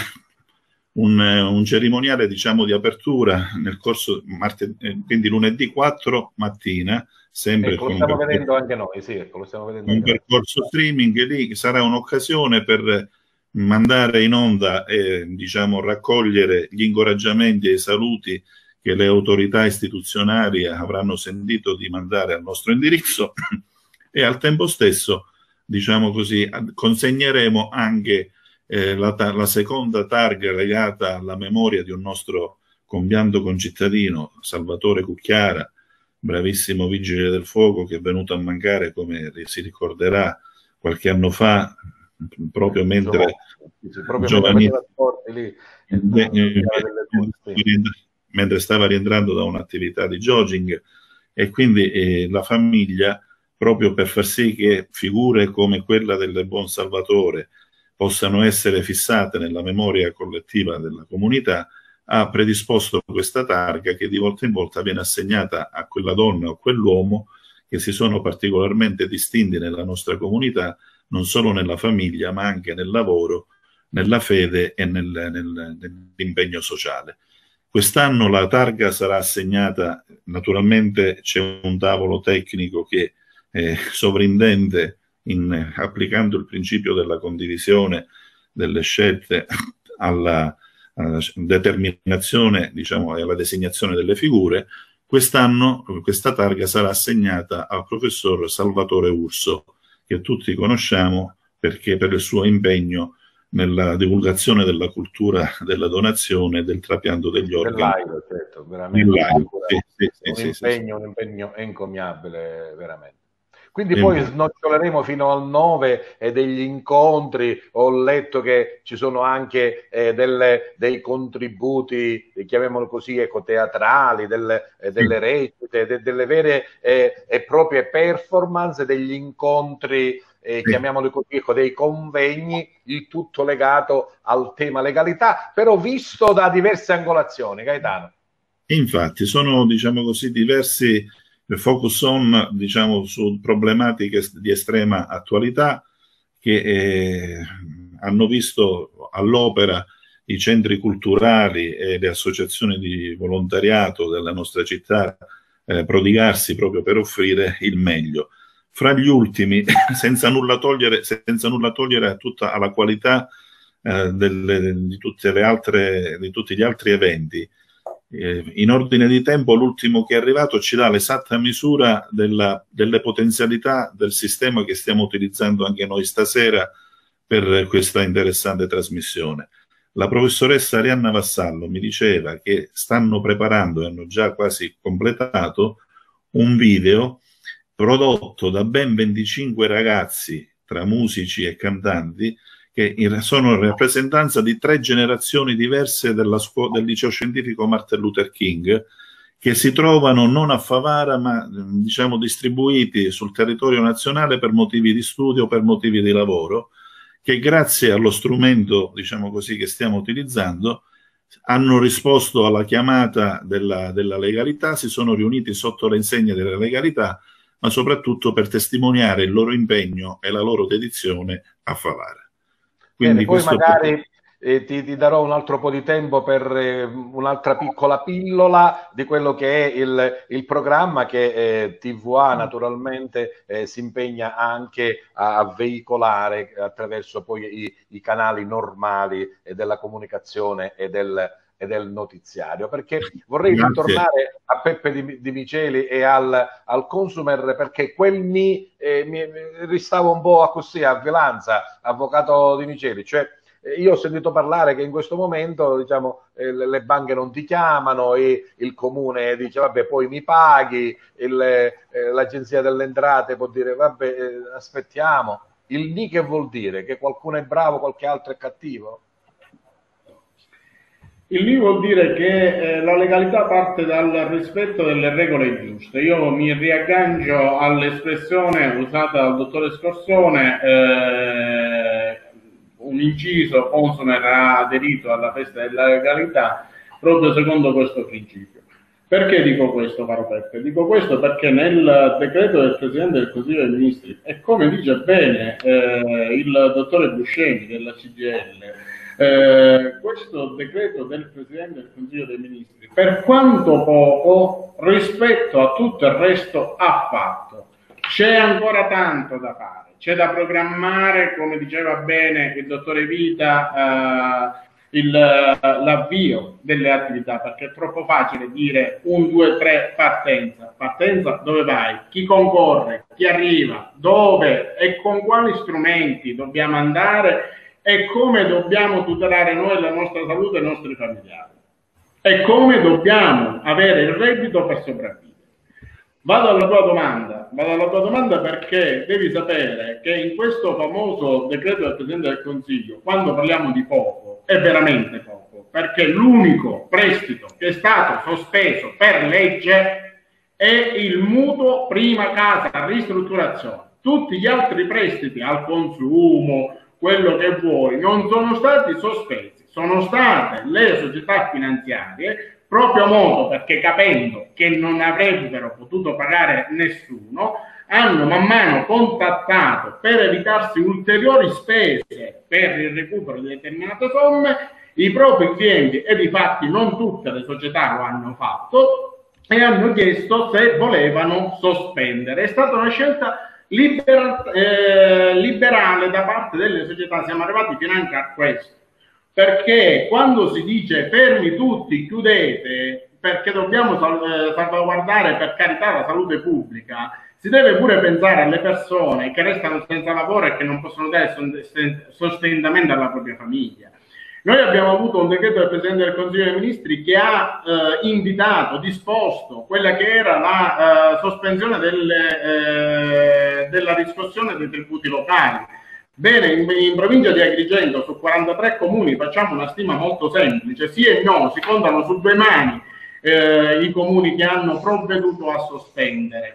un cerimoniale, diciamo, di apertura nel corso, quindi lunedì 4 mattina, sempre ecco, lo stiamo vedendo anche noi, sì, ecco, lo stiamo vedendo un percorso streaming. Lì sarà un'occasione per mandare in onda e, diciamo, raccogliere gli incoraggiamenti e i saluti che le autorità istituzionali avranno sentito di mandare al nostro indirizzo e al tempo stesso, diciamo così, consegneremo anche la seconda targa legata alla memoria di un nostro compianto concittadino, Salvatore Cucchiara, bravissimo vigile del fuoco che è venuto a mancare, come si ricorderà, qualche anno fa, proprio mentre mentre stava rientrando da un'attività di jogging, e quindi la famiglia, proprio per far sì che figure come quella del buon Salvatore possano essere fissate nella memoria collettiva della comunità, ha predisposto questa targa che di volta in volta viene assegnata a quella donna o quell'uomo che si sono particolarmente distinti nella nostra comunità, non solo nella famiglia, ma anche nel lavoro, nella fede e nell'impegno sociale. Quest'anno la targa sarà assegnata, naturalmente c'è un tavolo tecnico che sovrintende, applicando il principio della condivisione delle scelte alla determinazione, diciamo, e alla designazione delle figure. Quest'anno questa targa sarà assegnata al professor Salvatore Urso, che tutti conosciamo perché per il suo impegno nella divulgazione della cultura della donazione e del trapianto degli organi. Certo, veramente. Un impegno encomiabile, veramente. Quindi poi snoccioleremo fino al 9 degli incontri. Ho letto che ci sono anche dei contributi, chiamiamolo così, ecoteatrali, delle recite, delle vere e proprie performance, degli incontri, chiamiamoli così, dei convegni, il tutto legato al tema legalità, però visto da diverse angolazioni, Gaetano. Infatti sono, diciamo così, diversi focus on, diciamo, su problematiche di estrema attualità che hanno visto all'opera i centri culturali e le associazioni di volontariato della nostra città prodigarsi proprio per offrire il meglio. Fra gli ultimi, senza nulla togliere a tutta alla qualità di tutti gli altri eventi, in ordine di tempo l'ultimo che è arrivato ci dà l'esatta misura delle potenzialità del sistema che stiamo utilizzando anche noi stasera per questa interessante trasmissione. La professoressa Arianna Vassallo mi diceva che stanno preparando e hanno già quasi completato un video prodotto da ben 25 ragazzi tra musici e cantanti che sono in rappresentanza di 3 generazioni diverse del liceo scientifico Martin Luther King, che si trovano non a Favara ma diciamo distribuiti sul territorio nazionale per motivi di studio, per motivi di lavoro, che grazie allo strumento, diciamo così, che stiamo utilizzando hanno risposto alla chiamata della legalità, si sono riuniti sotto le insegne della legalità, ma soprattutto per testimoniare il loro impegno e la loro dedizione a Favara. Quindi poi magari ti darò un altro po' di tempo per un'altra piccola pillola di quello che è il programma che TVA naturalmente si impegna anche a veicolare attraverso poi i canali normali della comunicazione e del notiziario, perché vorrei ritornare a Peppe Di Miceli e al consumer, perché mi ristavo un po' così a Velanza, avvocato Di Miceli, cioè io ho sentito parlare che in questo momento, diciamo, le banche non ti chiamano, il comune dice vabbè poi mi paghi, l'agenzia delle entrate può dire vabbè aspettiamo. Il ni che vuol dire? Che qualcuno è bravo, qualche altro è cattivo? Il lì vuol dire che la legalità parte dal rispetto delle regole giuste. Io mi riaggancio all'espressione usata dal dottore Scorsone, un inciso, Consumer ha aderito alla festa della legalità proprio secondo questo principio. Perché dico questo, caro Peppe? Dico questo perché nel decreto del Presidente del Consiglio dei Ministri, e come dice bene il dottore Buscemi della CGIL, questo decreto del Presidente del Consiglio dei Ministri, per quanto poco rispetto a tutto il resto ha fatto, c'è ancora tanto da fare, c'è da programmare, come diceva bene il dottore Vita, l'avvio delle attività, perché è troppo facile dire 1, 2, 3 partenza, dove vai, chi concorre, chi arriva, dove e con quali strumenti dobbiamo andare e come dobbiamo tutelare noi la nostra salute e i nostri familiari e come dobbiamo avere il reddito per sopravvivere. Vado alla tua domanda perché devi sapere che in questo famoso decreto del Presidente del Consiglio, quando parliamo di poco, è veramente poco, perché l'unico prestito che è stato sospeso per legge è il mutuo prima casa ristrutturazione. Tutti gli altri prestiti al consumo, quello che vuoi, non sono stati sospesi, sono state le società finanziarie, proprio a modo perché capendo che non avrebbero potuto pagare nessuno, hanno man mano contattato per evitarsi ulteriori spese per il recupero di determinate somme i propri clienti, e difatti non tutte le società lo hanno fatto, e hanno chiesto se volevano sospendere. È stata una scelta liberale da parte delle società, siamo arrivati fino anche a questo, perché quando si dice fermi tutti, chiudete, perché dobbiamo salvaguardare per carità la salute pubblica, si deve pure pensare alle persone che restano senza lavoro e che non possono dare sostentamento alla propria famiglia. Noi abbiamo avuto un decreto del Presidente del Consiglio dei Ministri che ha invitato, disposto quella che era la sospensione della riscossione dei tributi locali. Bene, in provincia di Agrigento su 43 comuni, facciamo una stima molto semplice, sì e no, si contano su 2 mani i comuni che hanno provveduto a sospendere.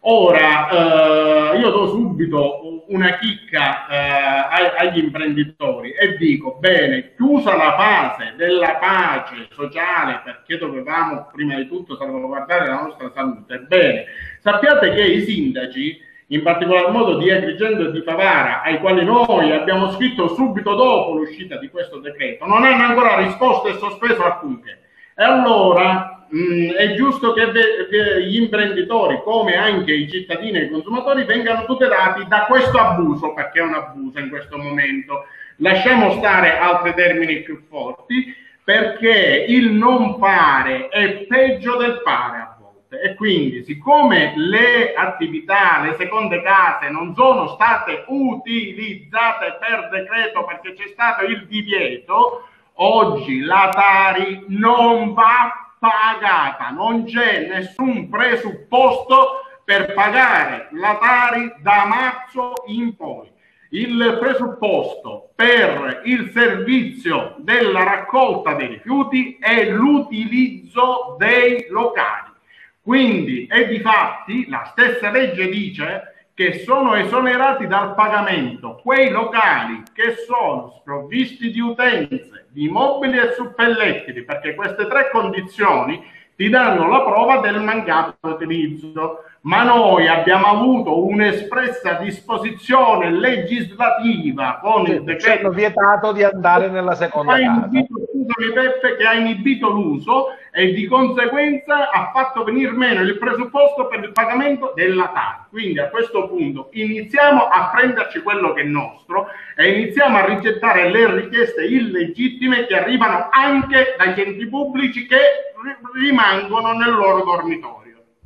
Ora, io do subito una chicca agli imprenditori e dico, bene, chiusa la fase della pace sociale, perché dovevamo prima di tutto salvaguardare la nostra salute, bene, sappiate che i sindaci, in particolar modo di Agrigento e di Favara, ai quali noi abbiamo scritto subito dopo l'uscita di questo decreto, non hanno ancora risposto e sospeso alcunché. E allora è giusto che gli imprenditori, come anche i cittadini e i consumatori, vengano tutelati da questo abuso, perché è un abuso in questo momento. Lasciamo stare altri termini più forti, perché il non fare è peggio del fare a volte. E quindi, siccome le attività, le seconde case non sono state utilizzate per decreto perché c'è stato il divieto, oggi la Tari non va pagata, non c'è nessun presupposto per pagare la Tari da marzo in poi. Il presupposto per il servizio della raccolta dei rifiuti è l'utilizzo dei locali. Quindi, e difatti, la stessa legge dice che sono esonerati dal pagamento quei locali che sono sprovvisti di utenze, di mobili e suppellettili, perché queste 3 condizioni ti danno la prova del mancato utilizzo. Ma noi abbiamo avuto un'espressa disposizione legislativa con il decreto. Ci hanno vietato di andare nella seconda casa. Scusami Peppe, che ha inibito l'uso e di conseguenza ha fatto venire meno il presupposto per il pagamento della TARI. Quindi a questo punto iniziamo a prenderci quello che è nostro e iniziamo a rigettare le richieste illegittime che arrivano anche dagli enti pubblici che rimangono nel loro dormitorio.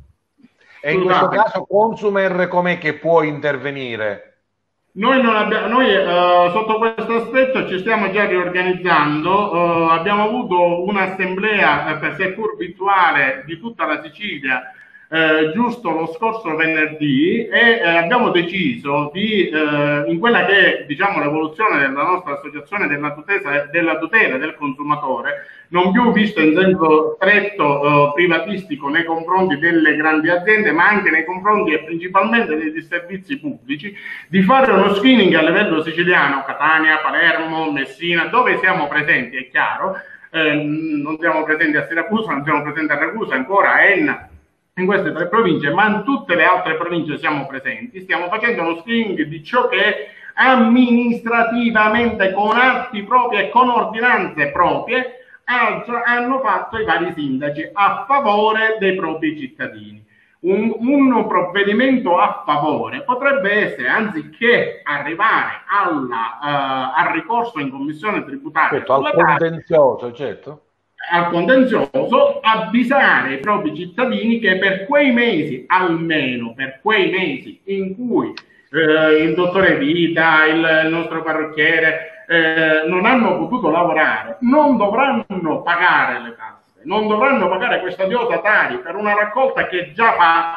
E in questo caso Consumer com'è che può intervenire? Noi sotto questo aspetto ci stiamo già riorganizzando, abbiamo avuto un'assemblea, seppur virtuale, di tutta la Sicilia giusto lo scorso venerdì e abbiamo deciso di, in quella che è diciamo l'evoluzione della nostra associazione della tutela del consumatore, non più visto in senso stretto privatistico nei confronti delle grandi aziende, ma anche nei confronti e principalmente dei servizi pubblici, di fare uno screening a livello siciliano, Catania, Palermo, Messina, dove siamo presenti, è chiaro, non siamo presenti a Siracusa, non siamo presenti a Ragusa, ancora a Enna, in queste 3 province, ma in tutte le altre province siamo presenti. Stiamo facendo uno screening di ciò che amministrativamente, con atti propri e con ordinanze proprie, hanno fatto i vari sindaci a favore dei propri cittadini. Un provvedimento a favore potrebbe essere, anziché arrivare al ricorso in commissione tributaria, certo, al contenzioso, certo, al contenzioso, avvisare i propri cittadini che per quei mesi, almeno per quei mesi in cui il dottore Vita, il nostro parrucchiere non hanno potuto lavorare, non dovranno pagare le tasse, non dovranno pagare questa odiosa Tari per una raccolta che già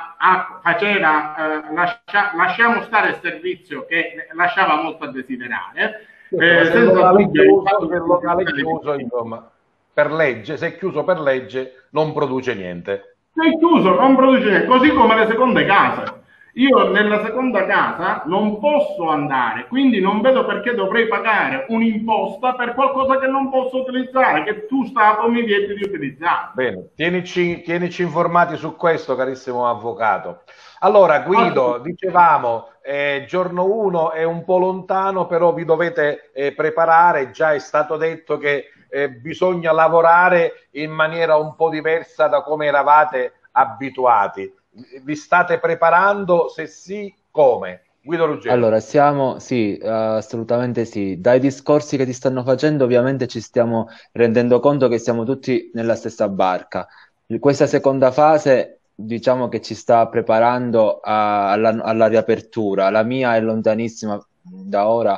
faceva, lasciamo stare il servizio che lasciava molto a desiderare. Senza il locale chiuso, insomma, per legge, se è chiuso per legge non produce niente. Se è chiuso non produce niente, così come le seconde case. Io nella seconda casa non posso andare, quindi non vedo perché dovrei pagare un'imposta per qualcosa che non posso utilizzare, che tu Stato mi vieti di utilizzare. Bene, tienici informati su questo, carissimo avvocato. Allora, Guido, dicevamo, giorno 1 è un po' lontano, però vi dovete preparare, già è stato detto che bisogna lavorare in maniera un po' diversa da come eravate abituati. Vi state preparando? Se sì, come? Guido Ruggero. Allora, sì, assolutamente sì. Dai discorsi che ti stanno facendo, ovviamente ci stiamo rendendo conto che siamo tutti nella stessa barca. Questa seconda fase, diciamo che ci sta preparando alla riapertura. La mia è lontanissima da ora,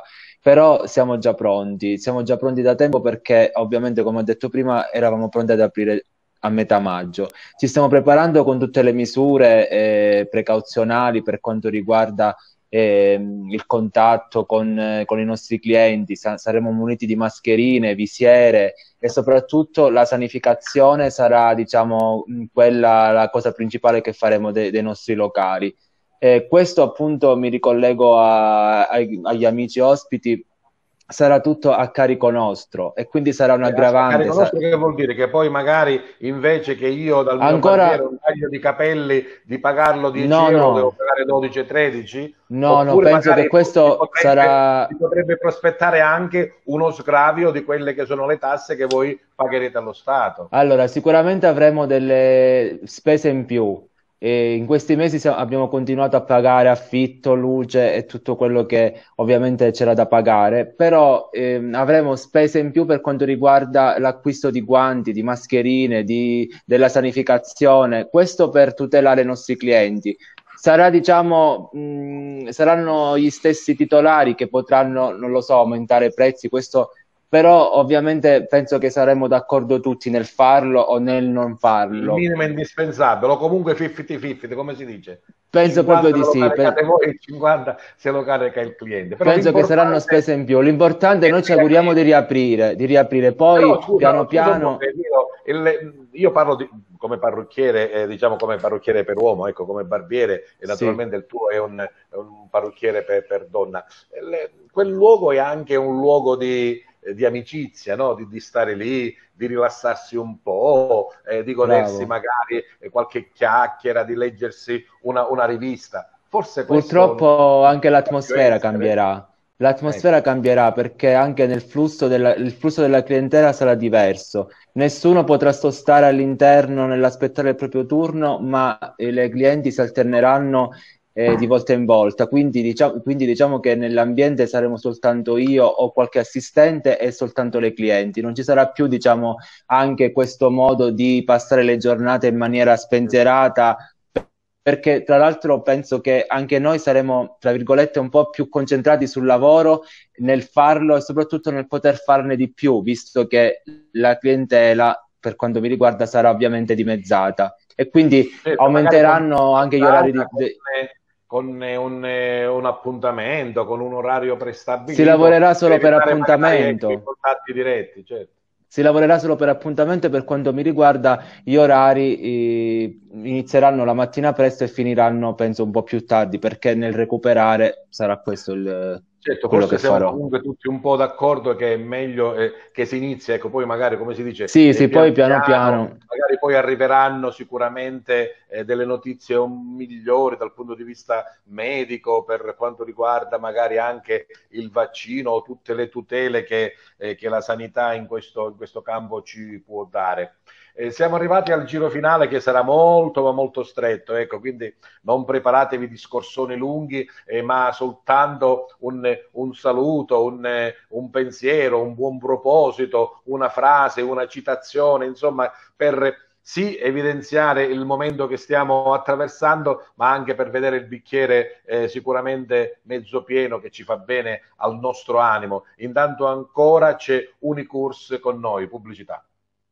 però siamo già pronti da tempo perché ovviamente, come ho detto prima, eravamo pronti ad aprire a metà maggio. Ci stiamo preparando con tutte le misure precauzionali per quanto riguarda il contatto con i nostri clienti, saremo muniti di mascherine, visiere e soprattutto la sanificazione sarà, diciamo, quella la cosa principale che faremo dei nostri locali. Questo appunto mi ricollego agli amici ospiti, sarà tutto a carico nostro e quindi sarà un aggravante. Carico nostro che vuol dire? Che poi magari invece che io dal mio barbiere un taglio di capelli di pagarlo 10 euro devo pagare 12-13? No, penso che questo sarà... si potrebbe prospettare anche uno sgravio di quelle che sono le tasse che voi pagherete allo Stato. Allora, sicuramente avremo delle spese in più. E in questi mesi abbiamo continuato a pagare affitto, luce e tutto quello che ovviamente c'era da pagare, però avremo spese in più per quanto riguarda l'acquisto di guanti, di mascherine, della sanificazione, questo per tutelare i nostri clienti. Sarà, diciamo, saranno gli stessi titolari che potranno, non lo so, aumentare i prezzi, questo, però ovviamente penso che saremo d'accordo tutti nel farlo o nel non farlo. Il minimo è indispensabile, o comunque 50-50, come si dice? Penso proprio di sì. Voi il 50 se lo carica il cliente. Però penso che saranno spese in più. L'importante è noi ci auguriamo di riaprire, poi però, scusa, piano piano. Io parlo come parrucchiere, diciamo come parrucchiere per uomo, ecco, come barbiere, e naturalmente il tuo è un parrucchiere per donna. Quel luogo è anche un luogo di amicizia, no? Di stare lì, di rilassarsi un po', di godersi magari qualche chiacchiera, di leggersi una rivista. Forse purtroppo anche l'atmosfera cambierà. L'atmosfera cambierà perché anche il flusso della clientela sarà diverso. Nessuno potrà stare all'interno nell'aspettare il proprio turno, ma i clienti si alterneranno di volta in volta, quindi diciamo che nell'ambiente saremo soltanto io o qualche assistente e soltanto le clienti, non ci sarà più, diciamo, anche questo modo di passare le giornate in maniera spensierata, perché tra l'altro penso che anche noi saremo, tra virgolette, un po' più concentrati sul lavoro, nel farlo e soprattutto nel poter farne di più, visto che la clientela, per quanto mi riguarda, sarà ovviamente dimezzata e quindi aumenteranno anche gli orari con un appuntamento, con un orario prestabilito. Si lavorerà solo per appuntamento. I contatti diretti, certo. Si lavorerà solo per appuntamento e per quanto mi riguarda gli orari inizieranno la mattina presto e finiranno penso un po' più tardi, perché nel recuperare sarà questo il... Certo, forse siamo comunque tutti un po' d'accordo che è meglio che si inizi, ecco, poi magari, come si dice... Sì, poi piano piano... Magari poi arriveranno sicuramente delle notizie migliori dal punto di vista medico per quanto riguarda magari anche il vaccino o tutte le tutele che la sanità in questo campo ci può dare. Siamo arrivati al giro finale che sarà molto ma molto stretto, ecco, quindi non preparatevi discorsoni lunghi, ma soltanto un saluto, un pensiero, un buon proposito, una frase, una citazione, insomma, per sì evidenziare il momento che stiamo attraversando, ma anche per vedere il bicchiere sicuramente mezzo pieno, che ci fa bene al nostro animo. Intanto ancora c'è Unicurs con noi, pubblicità.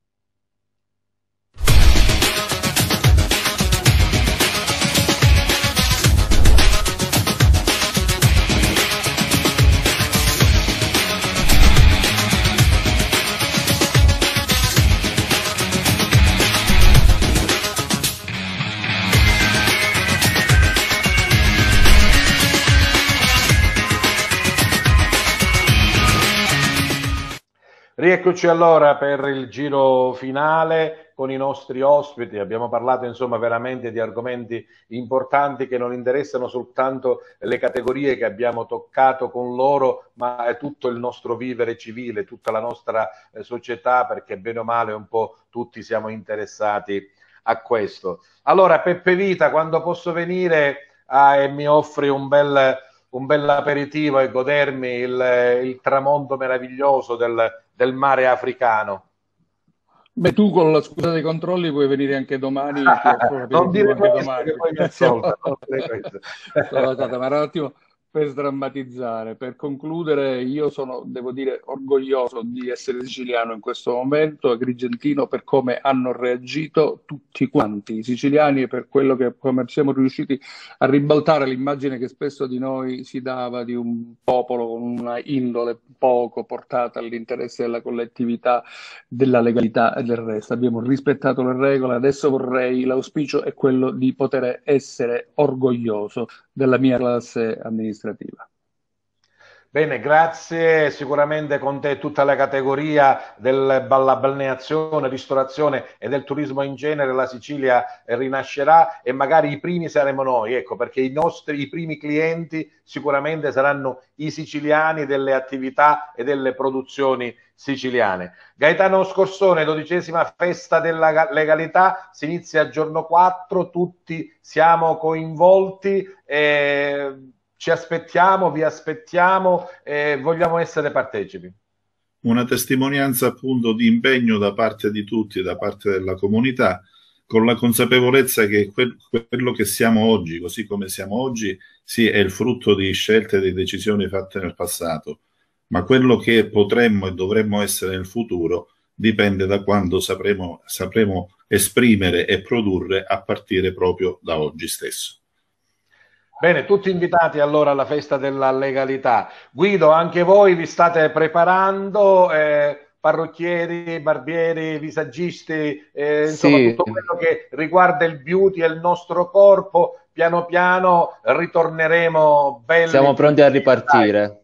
Rieccoci allora per il giro finale con i nostri ospiti. Abbiamo parlato insomma veramente di argomenti importanti che non interessano soltanto le categorie che abbiamo toccato con loro, ma è tutto il nostro vivere civile, tutta la nostra società, perché bene o male un po' tutti siamo interessati a questo. Allora, Peppe Vita, quando posso venire e mi offri un bel aperitivo e godermi il tramonto meraviglioso del mare africano? Beh, tu con la scusa dei controlli puoi venire anche domani. Non dire questo che poi mi ascolta. Ma era un attimo per sdrammatizzare, per concludere, io sono, devo dire, orgoglioso di essere siciliano in questo momento, agrigentino, per come hanno reagito tutti quanti i siciliani e per quello che come siamo riusciti a ribaltare l'immagine che spesso di noi si dava di un popolo con una indole poco portata all'interesse della collettività, della legalità e del resto. Abbiamo rispettato le regole, adesso l'auspicio è quello di poter essere orgoglioso della mia classe amministrativa. Bene, grazie. Sicuramente con te tutta la categoria della balneazione, ristorazione e del turismo in genere, la Sicilia rinascerà e magari i primi saremo noi, ecco, perché i primi clienti sicuramente saranno i siciliani delle attività e delle produzioni siciliane. Gaetano Scorsone, 12ª festa della legalità, si inizia il giorno 4, tutti siamo coinvolti. Ci aspettiamo, vi aspettiamo e vogliamo essere partecipi. Una testimonianza appunto di impegno da parte di tutti, da parte della comunità, con la consapevolezza che quello che siamo oggi, così come siamo oggi, sì, è il frutto di scelte e di decisioni fatte nel passato, ma quello che potremmo e dovremmo essere nel futuro dipende da quando sapremo esprimere e produrre a partire proprio da oggi stesso. Bene, tutti invitati allora alla festa della legalità. Guido, anche voi vi state preparando, parrucchieri, barbieri, visaggisti, insomma Sì, tutto quello che riguarda il beauty e il nostro corpo, piano piano ritorneremo belli. siamo pronti a ripartire.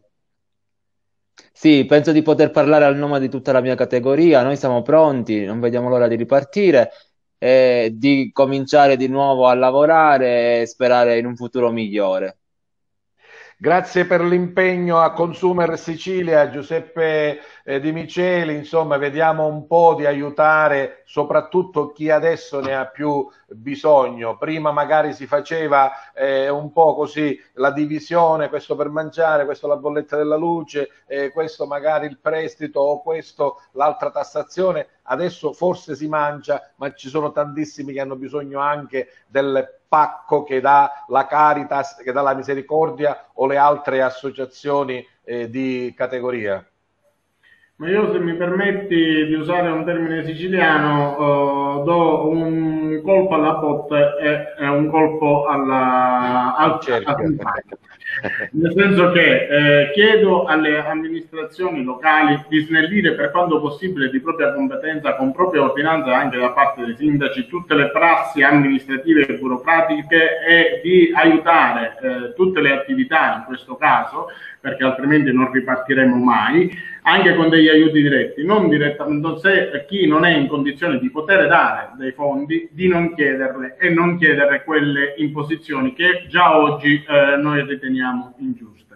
Sì, penso di poter parlare al nome di tutta la mia categoria. Noi siamo pronti, non vediamo l'ora di ripartire e di cominciare di nuovo a lavorare e sperare in un futuro migliore. Grazie per l'impegno a Consumer Sicilia, Giuseppe Di Miceli, insomma vediamo un po' di aiutare soprattutto chi adesso ne ha più bisogno. Prima magari si faceva un po' così la divisione, questo per mangiare, questo la bolletta della luce, questo magari il prestito o questo l'altra tassazione. Adesso forse si mangia, ma ci sono tantissimi che hanno bisogno anche del pacco che dà la Caritas, che dà la Misericordia o le altre associazioni di categoria. Ma io, se mi permetti di usare un termine siciliano, do un colpo alla botte e un colpo al cerchio. Nel senso che chiedo alle amministrazioni locali di snellire per quanto possibile di propria competenza, con propria ordinanza anche da parte dei sindaci, tutte le prassi amministrative e burocratiche e di aiutare tutte le attività in questo caso, perché altrimenti non ripartiremo mai, anche con degli aiuti diretti, non direttamente, se chi non è in condizione di poter dare dei fondi, di non chiederle e non chiedere quelle imposizioni che già oggi noi riteniamo ingiuste.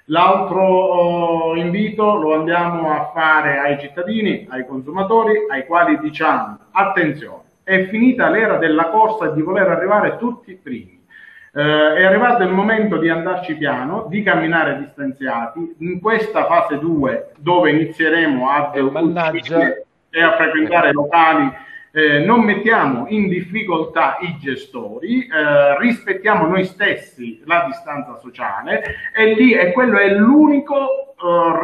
L'altro invito lo andiamo a fare ai cittadini, ai consumatori, ai quali diciamo: attenzione, è finita l'era della corsa e di voler arrivare tutti primi. È arrivato il momento di andarci piano, di camminare distanziati. In questa fase 2, dove inizieremo a uscire e a frequentare locali, non mettiamo in difficoltà i gestori, rispettiamo noi stessi la distanza sociale e quello è l'unico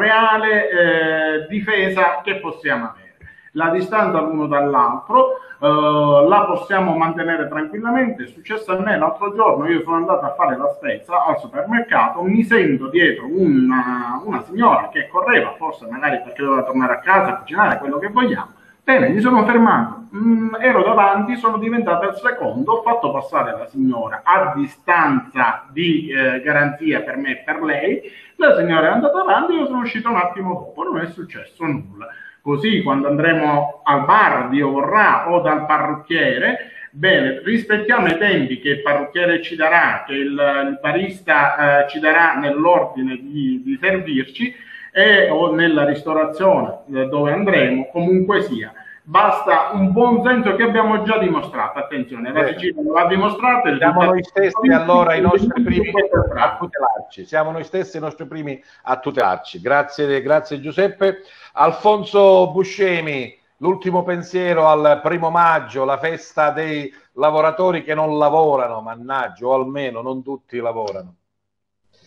reale difesa che possiamo avere. La distanza l'uno dall'altro la possiamo mantenere tranquillamente. È successo a me l'altro giorno, io sono andato a fare la spesa al supermercato, mi sento dietro una signora che correva, forse magari perché doveva tornare a casa a cucinare, quello che vogliamo. Bene, mi sono fermato, ero davanti, sono diventato il secondo, ho fatto passare la signora a distanza di garanzia per me e per lei, la signora è andata avanti, io sono uscito un attimo dopo, non è successo nulla. Così quando andremo al bar, Dio vorrà, o dal parrucchiere, bene, rispettiamo i tempi che il parrucchiere ci darà, che il barista ci darà nell'ordine di servirci, o nella ristorazione dove andremo, comunque sia. Basta un buon senso che abbiamo già dimostrato. Attenzione, la Sicilia lo ha dimostrato. Siamo noi stessi allora i nostri primi a tutelarci. Siamo noi stessi i nostri primi a tutelarci. Grazie, grazie Giuseppe. Alfonso Buscemi, l'ultimo pensiero al 1° maggio, la festa dei lavoratori che non lavorano, mannaggia, o almeno non tutti lavorano.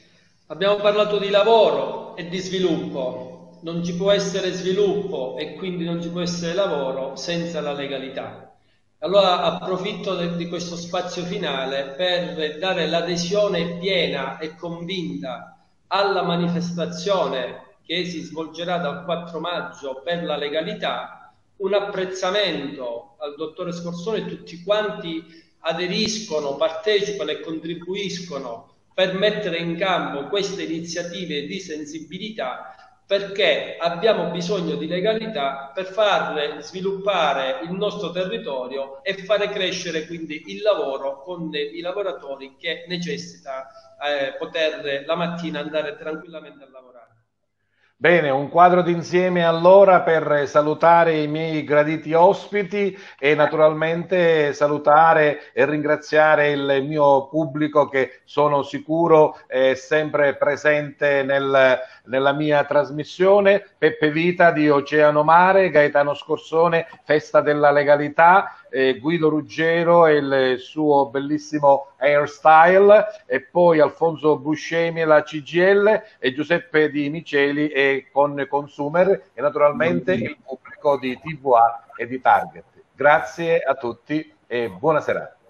Abbiamo parlato di lavoro e di sviluppo. Non ci può essere sviluppo e quindi non ci può essere lavoro senza la legalità. Allora approfitto di questo spazio finale per dare l'adesione piena e convinta alla manifestazione che si svolgerà dal 4 maggio per la legalità, un apprezzamento al dottore Scorsone e tutti quanti aderiscono, partecipano e contribuiscono per mettere in campo queste iniziative di sensibilità, perché abbiamo bisogno di legalità per far sviluppare il nostro territorio e fare crescere quindi il lavoro con i lavoratori che necessita poter la mattina andare tranquillamente a lavorare. Bene, un quadro d'insieme allora per salutare i miei graditi ospiti e naturalmente salutare e ringraziare il mio pubblico che sono sicuro è sempre presente nella mia trasmissione. Peppe Vita di Oceano Mare, Gaetano Scorsone, Festa della Legalità, Guido Ruggero e il suo bellissimo hairstyle, e poi Alfonso Buscemi e la CGIL, e Giuseppe Di Miceli e con Consumer, e naturalmente il pubblico di TVA e di Target. Grazie a tutti e buona serata.